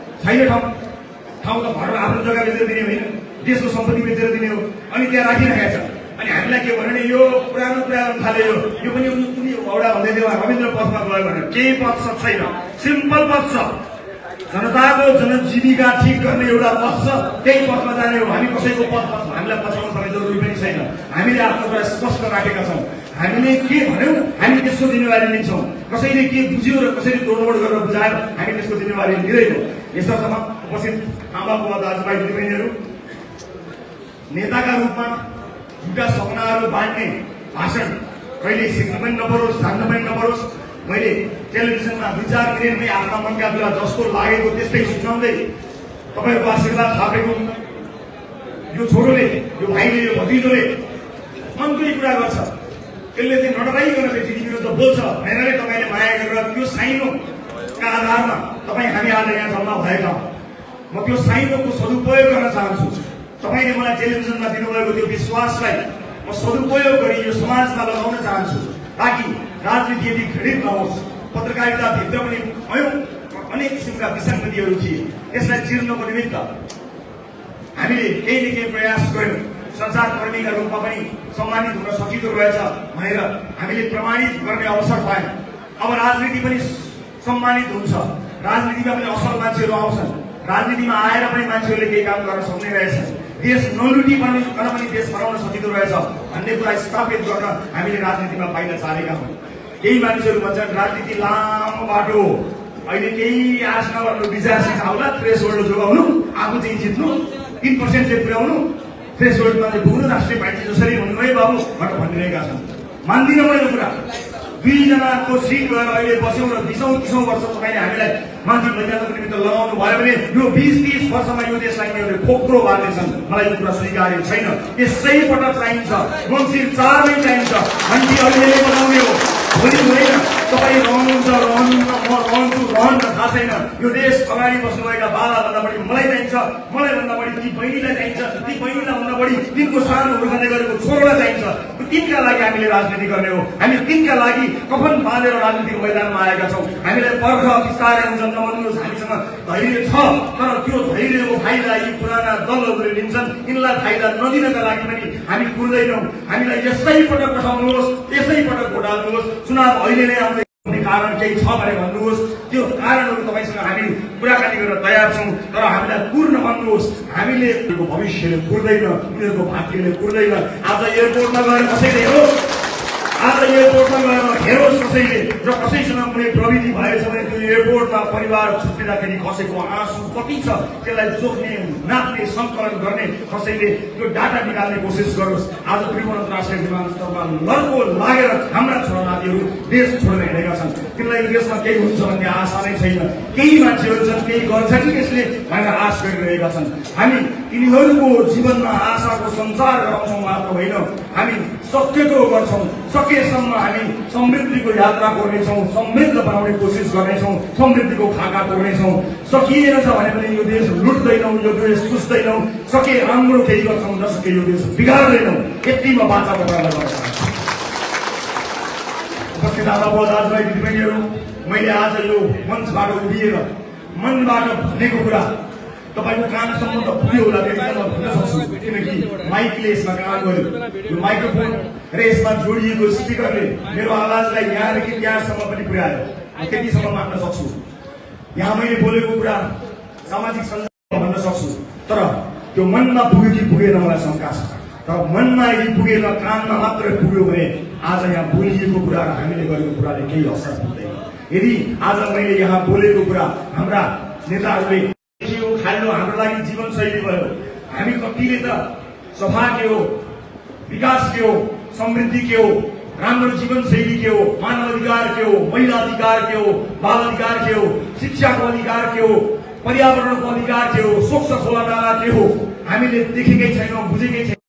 ठाउँ त घरमा आफ्नो जग्गा बेचेर दिने होइन, देशको सम्पत्ति बेचेर दिने हो। अनि त्यहाँ राखिरहेका छ। अनि हामीलाई के भन्यो भने यो पुरानो कुरा थाले, यो पनि कुनै औडा भन्दै थियो रविन्द्र पथमा गयो भनेर। केही पथ छैन, सिम्पल पथ छ, जनताको जनजीविका ठिक गर्ने एउटा पथ छ, त्यही पथमा जाने हो। हामी कसैको पथ हामीलाई पछाउनु पर्ने जरुरी पनि छैन। हामीले आफ्नो कुरा स्पष्ट राखेका छौँ। हामीले के भन्यौँ हामी त्यसको जिम्मेवारी लिन्छौँ। कसैले के बुझ्यो र कसैले तोडमोड गरेर बुझायो, हामी त्यसको जिम्मेवारी लिँदैनौँ। यसर्थ उपस्थित आमा बुवा दाजुभाइ दिदीबहिनीहरू, नेताका रूपमा झुटा सपनाहरू बाँड्ने भाषण कहिले सिक्न पनि नपरोस्, जान्न पनि नपरोस्। मैले टेलिभिजनमा 2-4 मिनटमै आफ्ना मनका कुरा जस्तो लागेको त्यस्तै सुनाउँदै तपाईँहरूको आशीर्वाद थापेको यो छोरोले, यो भाइले, यो भतिजोले मनकै कुरा गर्छ, त्यसले चाहिँ नडराइकन व्यक्ति विरुद्ध बोल्छ भनेर नै तपाईँले माया गरेर त्यो साइनोका आधारमा तपाईँ हामी आज यहाँ जम्मा भएका, म त्यो साइनोको सदुपयोग गर्न चाहन्छु। तपाईँले मलाई टेलिभिजनमा दिनुभएको त्यो विश्वासलाई म सदुपयोग गरी यो समाजमा लगाउन चाहन्छु, ताकि राजनीति यदि घृणित नहोस्। पत्रकारिताभित्र पनि अनेक किसिमका विसङ्गतिहरू थिए, त्यसलाई चिर्नको निमित्त हामीले केही न केही प्रयास गर्यौँ। सञ्चारकर्मीका रूपमा पनि सम्मानित हुन सकिँदो रहेछ भनेर हामीले प्रमाणित गर्ने अवसर पायौँ। अब राजनीति पनि सम्मानित हुन्छ, राजनीतिमा पनि असल मान्छेहरू आउँछन्, राजनीतिमा आएर पनि मान्छेहरूले केही काम गर्न सक्ने रहेछन्, देश नलुटी पनि देश बनाउन सकिँदो रहेछ भन्ने कुरा स्थापित गर्न हामीले राजनीतिमा पाइला चालेका हौँ। केही मानिसहरू भन्छन् राजनीति लामो बाटो हो, अहिले केही आश नगर्नु, विचार सिकाउला, थ्रेसहोल्ड जोगाउनु, आफू चाहिँ जित्नु, 3% चाहिँ पुर्याउनु, थ्रेसहोल्डमा चाहिँ पुग्नु, राष्ट्रिय पार्टी जसरी हुनु है बाबु भनेर भनिरहेका छन्। मान्दिनँ म यो कुरा। 2 जनाको सिट गएर अहिले बस्यौँ र 20औं वर्ष तपाईँले हामीलाई माथि लैजानको निमित्त लगाउनु भयो भने यो 20-30 वर्षमा यो देशलाई यिनीहरूले खोक्रो बार्नेछन्। मलाई यो कुरा स्वीकार्य छैन। यसै पटक चाहिन्छ, मङ्सिर 4 मै चाहिन्छ। घन्टी अहिले बनाउने हो, भोलि होइन। तपाईँ रहनुहुन्छ, रहनुहुन्न, म रहन्छु, रहन्न थाहा छैन। यो देश अगाडि बस्नुभएका बाबाभन्दा बढी मलाई चाहिन्छ, मलाई भन्दा बढी ती बहिनीलाई चाहिन्छ, ती बहिनीलाई भन्दा बढी तिनको सानो हुर्काउँदै गरेको छोरोलाई चाहिन्छ। तिनका लागि हामीले राजनीति गर्ने हो। हामी तिनका लागि कफन बाँधेर राजनीतिको मैदानमा आएका छौँ। हामीलाई पर्ख बिस्तारै हुन्छ, नभन्नुहोस् हामीसँग धैर्य छ, तर त्यो धैर्यको फाइदा यी पुराना दलहरूले लिन्छन्। यिनलाई फाइदा नदिनका लागि पनि हामी कुर्दैनौँ। हामीलाई यसै पटक पठाउनुहोस्, यसै पटक भोट हाल्नुहोस्। चुनाव अहिले नै आउँदै कारण केही छ भने भन्नुहोस्, त्यो कारणहरू तपाईँसँग हामी कुराकानी गर्न तयार छौँ। तर हामीलाई पूर्ण भन्नुहोस्, हामीले भविष्यले कुर्दैन, उनीहरूको भाग्यले कुर्दैन। आज एयरपोर्टमा गएर कसैले हो, आज एयरपोर्टमा गएर हेरोस् कसैले र कसैसँग कुनै प्रविधि भएछ भने त्यो एयरपोर्टमा परिवार छुट्टिँदाखेरि खसेको आँसु कति छ त्यसलाई जोख्ने, नाप्ने, सङ्कलन गर्ने कसैले त्यो डाटा निकाल्ने कोसिस गरोस्। आज त्रिभुवन अन्तर्राष्ट्रिय विमानस्थलमा लड्को लागेर हाम्रा छोरानातीहरू देश छोडेर हिँडेका छन्। तिनलाई यो देशमा केही हुन्छ भन्ने आशा नै छैन। केही मान्छेहरू छन्, केही गर्छ कि यसले भनेर आश गरिरहेका छन्। हामी तिनीहरूको जीवनमा आशाको सञ्चार गराउँछौँ मात्र होइन, हामी सकेको गर्छौँ। सकेसम्म हामी समृद्धिको यात्रा गर्नेछौँ, समृद्ध बनाउने कोसिस गर्नेछौँ, समृद्धिको खाका तोड्नेछौँ। सकिएन छ भने पनि यो देश लुट्दैनौँ, यो देश चुस्दैनौँ। सके राम्रो केही गर्छौँ, नसके यो देश बिगार्दैनौँ। यतिमा बाचा बताउन पर्छ। उपस्थित आमा बुवा दाजुभाइ दिदीबहिनीहरू, मैले आज यो मञ्चबाट उभिएर मनबाट भनेको कुरा तपाईँको कानसम्म त पुग्यो होला, त्यतिसम्म भन्न सक्छु, किनकि माइकले यसमा काम गर्यो। यो माइक्रोफोन र यसमा जोडिएको स्पिकरले मेरो आवाजलाई यहाँदेखि त्यहाँसम्म पनि पुर्यायो। म त्यतिसम्म मान्न सक्छु। यहाँ मैले बोलेको कुरा सामाजिक सञ्जालमा भन्न सक्छु, तर त्यो मनमा पुग्यो कि पुगेन मलाई शङ्का छ। तर मनमा यदि पुगेन, कानमा मात्र पुग्यो भने आज यहाँ बोलिएको कुरा र हामीले गरेको कुराले केही असर हुँदैन। यदि आज मैले यहाँ बोलेको कुरा हाम्रा नेताहरूले के हो खाल्यो, हाम्रो लागि जीवनशैली भयो, हामी कतिले त सफा के हो, विकास के हो, समृद्धि के हो, राम्रो जीवनशैली के हो, मानव अधिकार के हो, महिला अधिकार के हो, बाल अधिकार के हो, शिक्षाको अधिकार के हो, पर्यावरणको अधिकार के हो, स्वच्छ खोला नाला के हो, हामीले देखेकै छैनौँ, बुझेकै छैनौँ।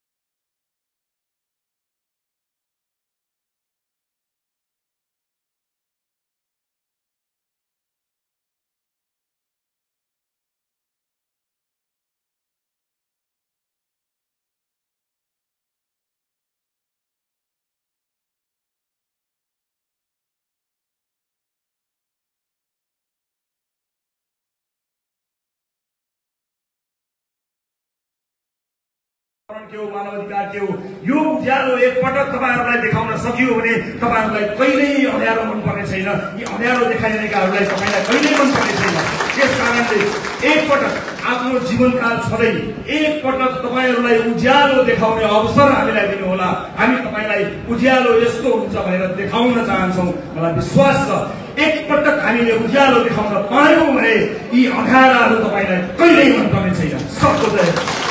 के हो, मानव अधिकार के हो, यो उज्यालो एकपटक तपाईहरुलाई देखाउन सकियो भने तपाईहरुलाई कहिल्यै अँध्यारो मन पर्ने छैन। यी अँध्यारो देखाइरहेकाहरूलाई तपाईलाई कहिल्यै मन पर्ने छैन। त्यसकारणले एकपटक आफ्नो जीवनकाल छँदै एकपटक तपाईहरुलाई उज्यालो देखाउने अवसर हामीलाई दिनु होला। हामी तपाईलाई उज्यालो यस्तो हुन्छ भनेर देखाउन चाहन्छौँ। मलाई विश्वास छ एकपटक हामीले उज्यालो देखाउन पायौँ भने यी अँध्याराहरू तपाईलाई कहिल्यै मन पर्ने छैन। सबको जय।